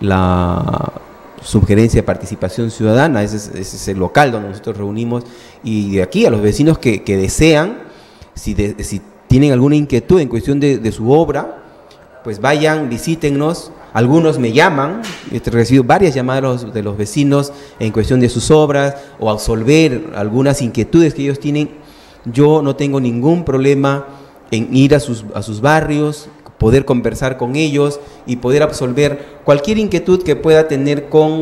la Subgerencia de Participación Ciudadana. Ese es, ese es el local donde nosotros reunimos, y de aquí a los vecinos que, que desean, si, de, si tienen alguna inquietud en cuestión de, de su obra, pues vayan, visítennos. Algunos me llaman, he recibido varias llamadas de los, de los vecinos en cuestión de sus obras o absolver algunas inquietudes que ellos tienen. Yo no tengo ningún problema en ir a sus, a sus barrios, poder conversar con ellos y poder absolver cualquier inquietud que pueda tener con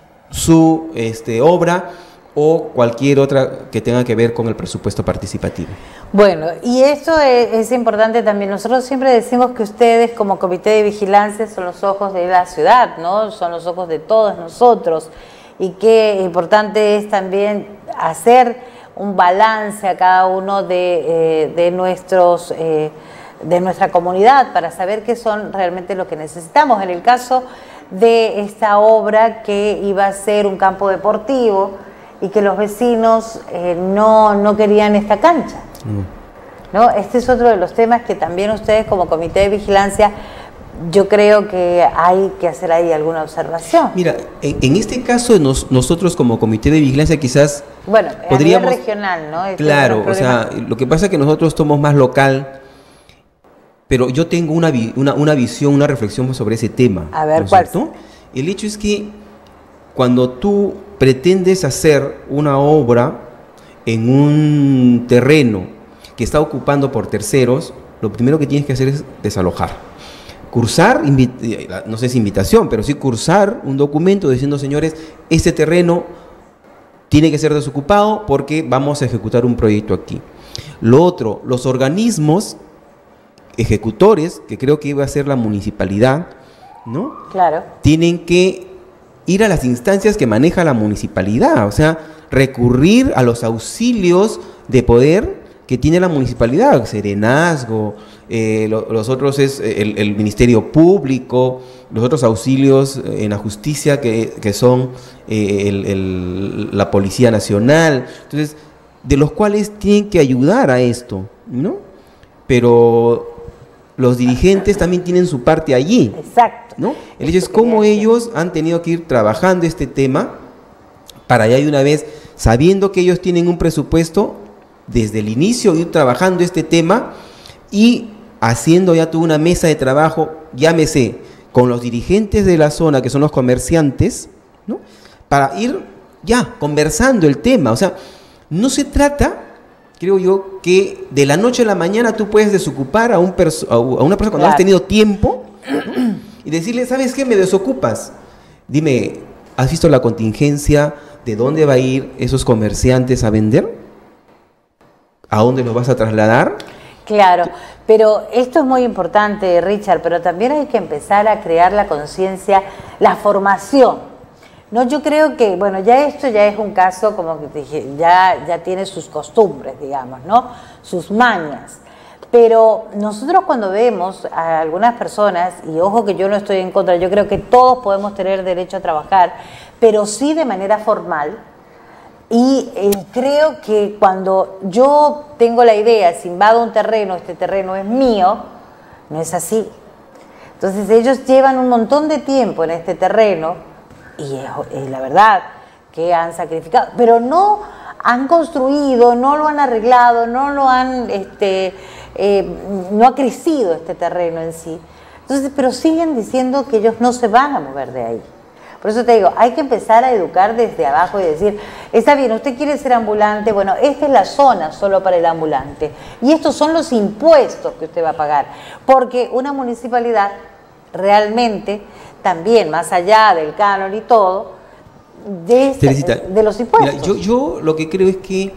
su este, obra o cualquier otra que tenga que ver con el presupuesto participativo. Bueno, y esto es, es importante también. Nosotros siempre decimos que ustedes como comité de vigilancia son los ojos de la ciudad, ¿no? Son los ojos de todos nosotros, y qué importante es también hacer un balance a cada uno de, eh, de nuestros eh, de nuestra comunidad para saber qué son realmente lo que necesitamos. En el caso de esta obra que iba a ser un campo deportivo y que los vecinos eh, no, no querían esta cancha, mm. ¿no? Este es otro de los temas que también ustedes como comité de vigilancia, yo creo que hay que hacer ahí alguna observación. Mira, en, en este caso nos, nosotros como comité de vigilancia quizás bueno, podríamos, a nivel regional, ¿no? Este claro, o sea, lo que pasa es que nosotros somos más local, pero yo tengo una, una, una visión, una reflexión sobre ese tema. A ver, ¿no es ¿cuál? Cierto? El hecho es que cuando tú pretendes hacer una obra en un terreno que está ocupando por terceros, lo primero que tienes que hacer es desalojar. cursar, no sé si invitación, pero sí cursar un documento diciendo, señores, este terreno tiene que ser desocupado porque vamos a ejecutar un proyecto aquí. Lo otro, los organismos ejecutores, que creo que iba a ser la municipalidad, ¿no? Claro. Tienen que ir a las instancias que maneja la municipalidad, o sea, recurrir a los auxilios de poder que tiene la municipalidad, serenazgo, eh, lo, los otros es el, el Ministerio Público, los otros auxilios en la justicia que, que son eh, el, el, la Policía Nacional, entonces, de los cuales tienen que ayudar a esto, ¿no? Pero los dirigentes también tienen su parte allí. Exacto. ¿No? El hecho es cómo ellos han tenido que ir trabajando este tema para ya de una vez, sabiendo que ellos tienen un presupuesto, desde el inicio ir trabajando este tema y haciendo ya toda una mesa de trabajo, llámese, con los dirigentes de la zona, que son los comerciantes, ¿no? Para ir ya conversando el tema. O sea, no se trata, creo yo, que de la noche a la mañana tú puedes desocupar a, un perso a una persona cuando claro. has tenido tiempo, ¿no? Y decirle, ¿sabes qué? Me desocupas. Dime, ¿has visto la contingencia de dónde va a ir esos comerciantes a vender? ¿A dónde los vas a trasladar? Claro, pero esto es muy importante, Richard, pero también hay que empezar a crear la conciencia, la formación. No, yo creo que, bueno, ya esto ya es un caso como que te dije, ya, ya tiene sus costumbres, digamos, ¿no? Sus mañas. Pero nosotros cuando vemos a algunas personas, y ojo que yo no estoy en contra, yo creo que todos podemos tener derecho a trabajar, pero sí de manera formal. Y eh, creo que cuando yo tengo la idea, si invado un terreno, este terreno es mío, no es así. Entonces ellos llevan un montón de tiempo en este terreno y es, es la verdad que han sacrificado, pero no han construido, no lo han arreglado, no lo han, este, eh, no ha crecido este terreno en sí. Entonces, pero siguen diciendo que ellos no se van a mover de ahí. Por eso te digo, hay que empezar a educar desde abajo y decir, está bien, usted quiere ser ambulante, bueno, esta es la zona solo para el ambulante. Y estos son los impuestos que usted va a pagar. Porque una municipalidad realmente, también más allá del canon y todo, de, esta, Teresita, de los impuestos. Mira, yo, yo lo que creo es que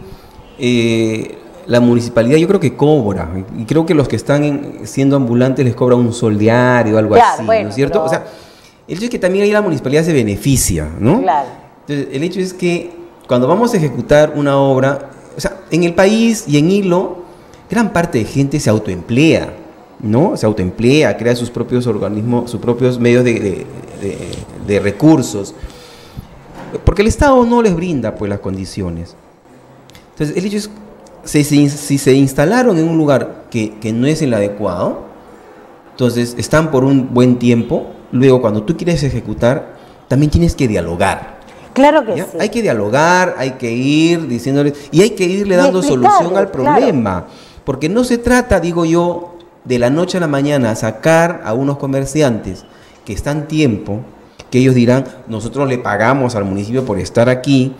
eh, la municipalidad yo creo que cobra. Y creo que los que están en, siendo ambulantes les cobra un sol diario o algo claro, así, bueno, ¿no es cierto? Pero... O sea, el hecho es que también ahí la municipalidad se beneficia, ¿no? Claro. Entonces, el hecho es que cuando vamos a ejecutar una obra, o sea, en el país y en Hilo, gran parte de gente se autoemplea, ¿no? Se autoemplea, crea sus propios organismos, sus propios medios de, de, de, de recursos, porque el Estado no les brinda, pues, las condiciones. Entonces, el hecho es, si, si, si se instalaron en un lugar que, que no es el adecuado, entonces están por un buen tiempo. Luego, cuando tú quieres ejecutar, también tienes que dialogar. Claro que ¿ya? sí. Hay que dialogar, hay que ir diciéndoles, y hay que irle dando solución al problema. Claro. Porque no se trata, digo yo, de la noche a la mañana sacar a unos comerciantes que están tiempo, que ellos dirán, nosotros le pagamos al municipio por estar aquí,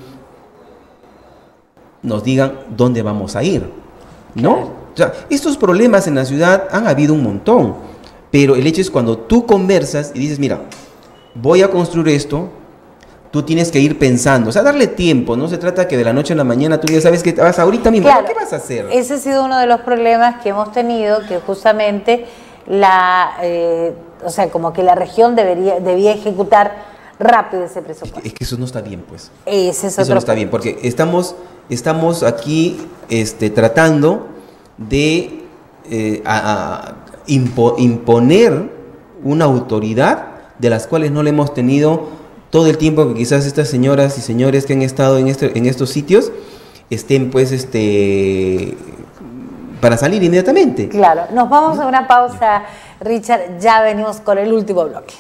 nos digan dónde vamos a ir, ¿no? Claro. O sea, estos problemas en la ciudad han habido un montón. Pero el hecho es cuando tú conversas y dices, mira, voy a construir esto, tú tienes que ir pensando, o sea, darle tiempo, no se trata que de la noche a la mañana tú ya sabes que vas ahorita mismo, claro, ¿qué vas a hacer? Ese ha sido uno de los problemas que hemos tenido, que justamente la, eh, o sea, como que la región debería, debía ejecutar rápido ese presupuesto. Es que, es que eso no está bien, pues. Ese es eso otro no está bien, porque estamos, estamos aquí este, tratando de eh, a, a, Impo, imponer una autoridad de las cuales no le hemos tenido todo el tiempo que quizás estas señoras y señores que han estado en, este, en estos sitios estén pues este para salir inmediatamente. Claro, nos vamos a una pausa, Richard, ya venimos con el último bloque.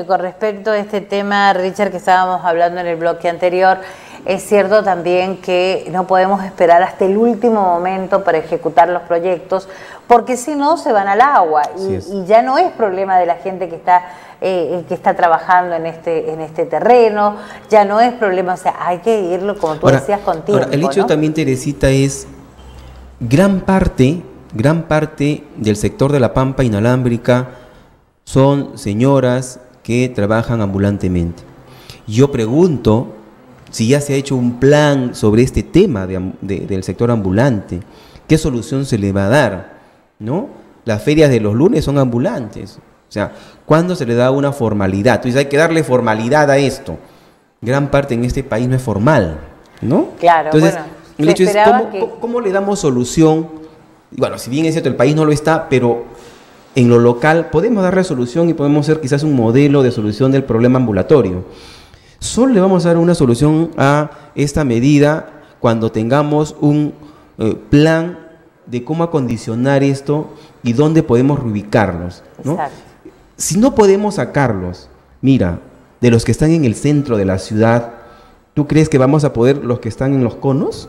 y con respecto a este tema, Richard, que estábamos hablando en el bloque anterior, es cierto también que no podemos esperar hasta el último momento para ejecutar los proyectos, porque si no se van al agua y, y ya no es problema de la gente que está eh, que está trabajando en este en este terreno, ya no es problema, o sea, hay que irlo, como tú ahora, decías, con tiempo. Ahora, el hecho, ¿no?, también, Teresita, es gran parte, gran parte del sector de la pampa inalámbrica son señoras que trabajan ambulantemente. Yo pregunto si ya se ha hecho un plan sobre este tema de, de, del sector ambulante, ¿qué solución se le va a dar? ¿No? Las ferias de los lunes son ambulantes. O sea, ¿cuándo se le da una formalidad? Entonces hay que darle formalidad a esto. Gran parte en este país no es formal, ¿no? Claro, entonces, bueno, el hecho es ¿cómo, que... ¿cómo le damos solución? Bueno, si bien es cierto, el país no lo está, pero en lo local podemos darle solución y podemos ser quizás un modelo de solución del problema ambulatorio. Solo le vamos a dar una solución a esta medida cuando tengamos un eh, plan de cómo acondicionar esto y dónde podemos reubicarlos, ¿no? Exacto. Si no podemos sacarlos, mira, de los que están en el centro de la ciudad, ¿tú crees que vamos a poder los que están en los conos?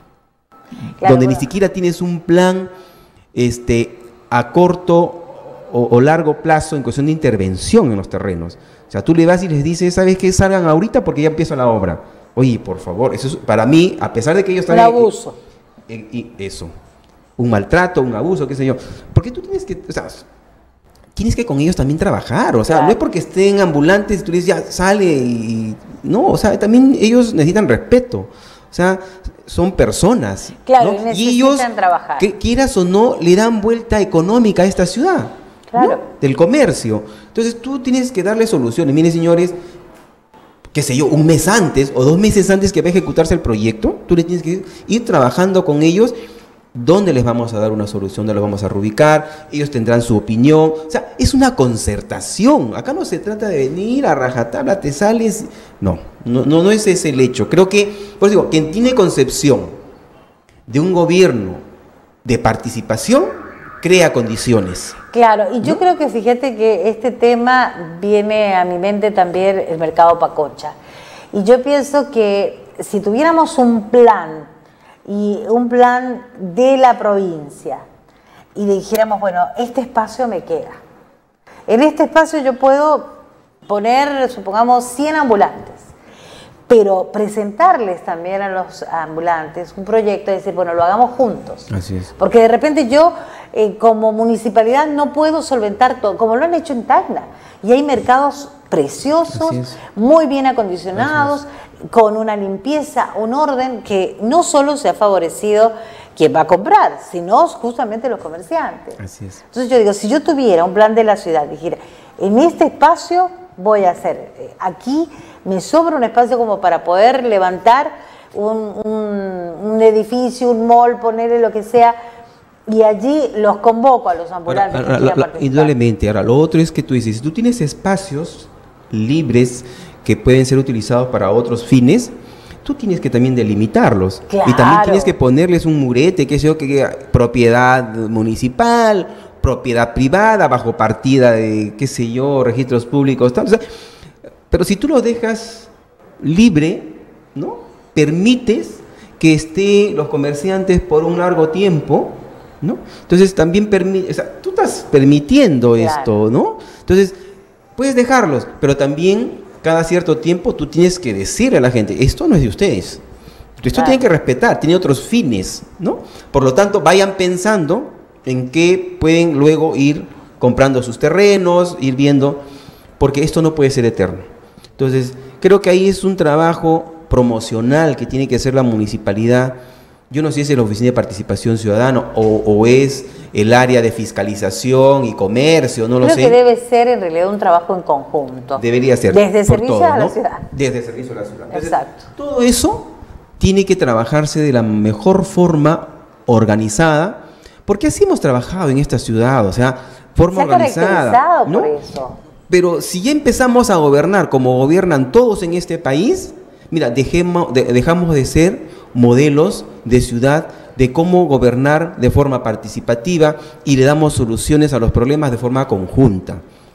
Claro, donde bueno. ni siquiera tienes un plan este, a corto o, o largo plazo en cuestión de intervención en los terrenos. O sea, tú le vas y les dices, ¿sabes qué? Salgan ahorita porque ya empieza la obra. Oye, por favor, eso es, para mí, a pesar de que ellos están... Un abuso. En, en, en eso, un maltrato, un abuso, qué sé yo. Porque tú tienes que, o sea, tienes que con ellos también trabajar. O sea, claro, no es porque estén ambulantes y tú les dices, ya, sale y... No, o sea, también ellos necesitan respeto. O sea, son personas. Claro, ¿no? y necesitan y ellos, trabajar. Que, quieras o no, le dan vuelta económica a esta ciudad. Claro. ¿No? Del comercio. Entonces tú tienes que darle soluciones. Miren, señores, qué sé yo, un mes antes o dos meses antes que va a ejecutarse el proyecto, tú le tienes que ir trabajando con ellos. ¿Dónde les vamos a dar una solución? ¿Dónde los vamos a reubicar? Ellos tendrán su opinión. O sea, es una concertación. Acá no se trata de venir a rajatabla, te sales. No, no, no, no es ese el hecho. Creo que, por eso digo, quien tiene concepción de un gobierno de participación, crea condiciones. Claro, y yo ¿no? creo que fíjate que este tema viene a mi mente también el mercado Pacocha. Y yo pienso que si tuviéramos un plan, y un plan de la provincia, y dijéramos, bueno, este espacio me queda. En este espacio yo puedo poner, supongamos, cien ambulantes, pero presentarles también a los ambulantes un proyecto y decir, bueno, lo hagamos juntos. Así es. Porque de repente yo, eh, como municipalidad, no puedo solventar todo, como lo han hecho en Tacna. Y hay mercados preciosos, muy bien acondicionados, con una limpieza, un orden que no solo se ha favorecido quien va a comprar, sino justamente los comerciantes. Así es. Entonces yo digo, si yo tuviera un plan de la ciudad, dijera, en este espacio voy a hacer, eh, aquí me sobra un espacio como para poder levantar un, un, un edificio, un mall, ponerle lo que sea, y allí los convoco a los ambulantes. Ahora, ahora, la, la, indudablemente, ahora lo otro es que tú dices, si tú tienes espacios libres que pueden ser utilizados para otros fines, tú tienes que también delimitarlos. Claro. Y también tienes que ponerles un murete, que sé yo, que, que propiedad municipal, propiedad privada, bajo partida de, qué sé yo, registros públicos, tal. O sea, pero si tú lo dejas libre, ¿no? Permites que estén los comerciantes por un largo tiempo, ¿no? Entonces también permite, o sea, tú estás permitiendo claro. esto, ¿no? Entonces, puedes dejarlos, pero también cada cierto tiempo tú tienes que decirle a la gente, esto no es de ustedes, esto claro. tiene que respetar, tiene otros fines, ¿no? Por lo tanto, vayan pensando en qué pueden luego ir comprando sus terrenos, ir viendo, porque esto no puede ser eterno. Entonces, creo que ahí es un trabajo promocional que tiene que hacer la municipalidad. Yo no sé si es la Oficina de Participación Ciudadana o, o es el área de fiscalización y comercio, no Creo lo sé. Creo que debe ser en realidad un trabajo en conjunto. Debería ser. Desde el servicio todo, a la ¿no? ciudad. Desde el servicio a la ciudad. Entonces, exacto. Todo eso tiene que trabajarse de la mejor forma organizada, porque así hemos trabajado en esta ciudad, o sea, forma Se ha organizada. ¿no? Por eso. Pero si ya empezamos a gobernar como gobiernan todos en este país, mira, dejemos, de, dejamos de ser modelos de ciudad, de cómo gobernar de forma participativa y le damos soluciones a los problemas de forma conjunta.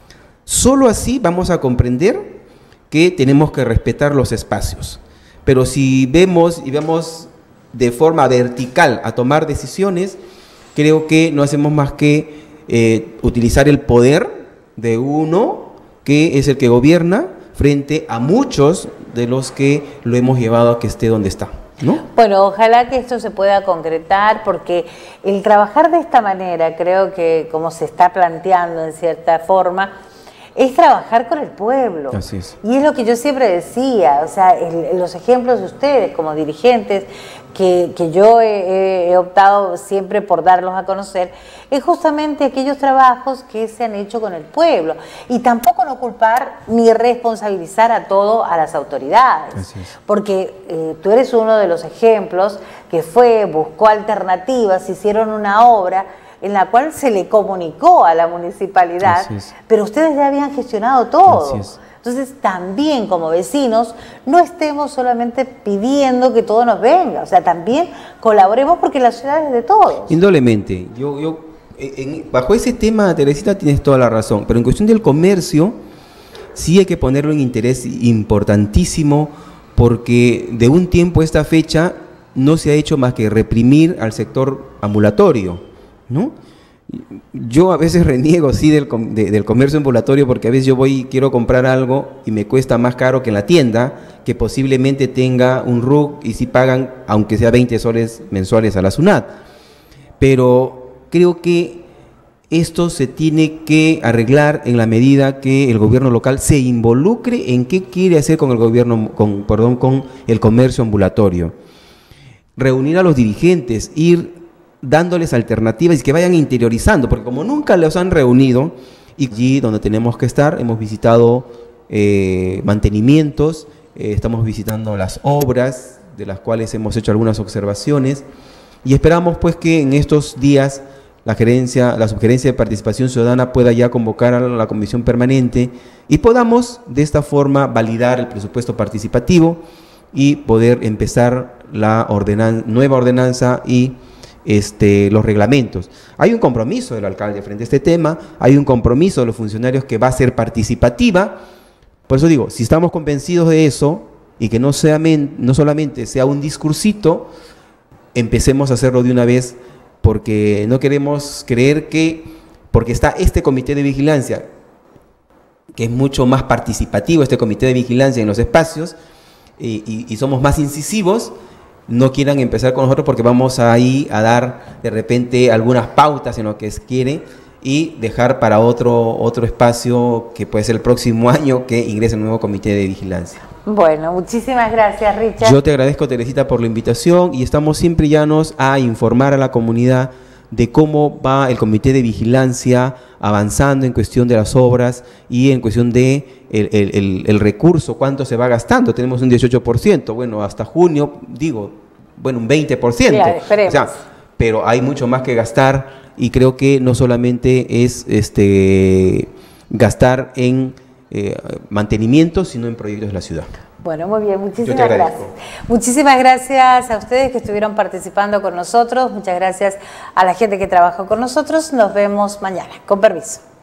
Solo así vamos a comprender que tenemos que respetar los espacios. Pero si vemos y vemos de forma vertical a tomar decisiones, creo que no hacemos más que eh, utilizar el poder de uno, que es el que gobierna, frente a muchos de los que lo hemos llevado a que esté donde está, ¿no? Bueno, ojalá que esto se pueda concretar, porque el trabajar de esta manera, creo que como se está planteando en cierta forma, es trabajar con el pueblo. Así es. Y es lo que yo siempre decía, o sea, el, los ejemplos de ustedes como dirigentes, que, que yo he, he optado siempre por darlos a conocer, es justamente aquellos trabajos que se han hecho con el pueblo. Y tampoco no culpar ni responsabilizar a todo a las autoridades. Así es. Porque eh, tú eres uno de los ejemplos que fue, buscó alternativas, hicieron una obra en la cual se le comunicó a la municipalidad, pero ustedes ya habían gestionado todo. Así es. Entonces también como vecinos no estemos solamente pidiendo que todo nos venga, o sea, también colaboremos porque la ciudad es de todos. Indudablemente, yo, yo en, bajo ese tema, Teresita, tienes toda la razón, pero en cuestión del comercio sí hay que ponerlo en interés importantísimo, porque de un tiempo a esta fecha no se ha hecho más que reprimir al sector ambulatorio, ¿no? Yo a veces reniego, sí, del, de, del comercio ambulatorio, porque a veces yo voy y quiero comprar algo y me cuesta más caro que en la tienda, que posiblemente tenga un R U C y si pagan, aunque sea veinte soles mensuales a la SUNAT. Pero creo que esto se tiene que arreglar en la medida que el gobierno local se involucre en qué quiere hacer con el gobierno, con, perdón, con el comercio ambulatorio. Reunir a los dirigentes, ir dándoles alternativas y que vayan interiorizando, porque como nunca los han reunido, y allí donde tenemos que estar, hemos visitado eh, mantenimientos, eh, estamos visitando las obras, de las cuales hemos hecho algunas observaciones, y esperamos pues que en estos días la gerencia, la subgerencia de participación ciudadana pueda ya convocar a la comisión permanente y podamos de esta forma validar el presupuesto participativo y poder empezar la ordenan- nueva ordenanza y Este, los reglamentos. Hay un compromiso del alcalde frente a este tema, hay un compromiso de los funcionarios que va a ser participativa. Por eso digo, si estamos convencidos de eso y que no, sea men, no solamente sea un discursito, empecemos a hacerlo de una vez, porque no queremos creer que, porque está este comité de vigilancia, que es mucho más participativo, este comité de vigilancia en los espacios, y, y, y somos más incisivos, no quieran empezar con nosotros porque vamos ahí a dar de repente algunas pautas en lo que se quiere y dejar para otro, otro espacio que puede ser el próximo año que ingrese el nuevo comité de vigilancia. Bueno, muchísimas gracias, Richard. Yo te agradezco, Teresita, por la invitación y estamos siempre llanos a informar a la comunidad de cómo va el comité de vigilancia avanzando en cuestión de las obras y en cuestión de el, el, el, el recurso, cuánto se va gastando. Tenemos un dieciocho por ciento, bueno, hasta junio, digo, bueno, un veinte por ciento. Claro, esperemos. O sea, pero hay mucho más que gastar y creo que no solamente es este gastar en eh, mantenimiento, sino en proyectos de la ciudad. Bueno, muy bien, muchísimas gracias. Muchísimas gracias a ustedes que estuvieron participando con nosotros, muchas gracias a la gente que trabajó con nosotros, nos vemos mañana, con permiso.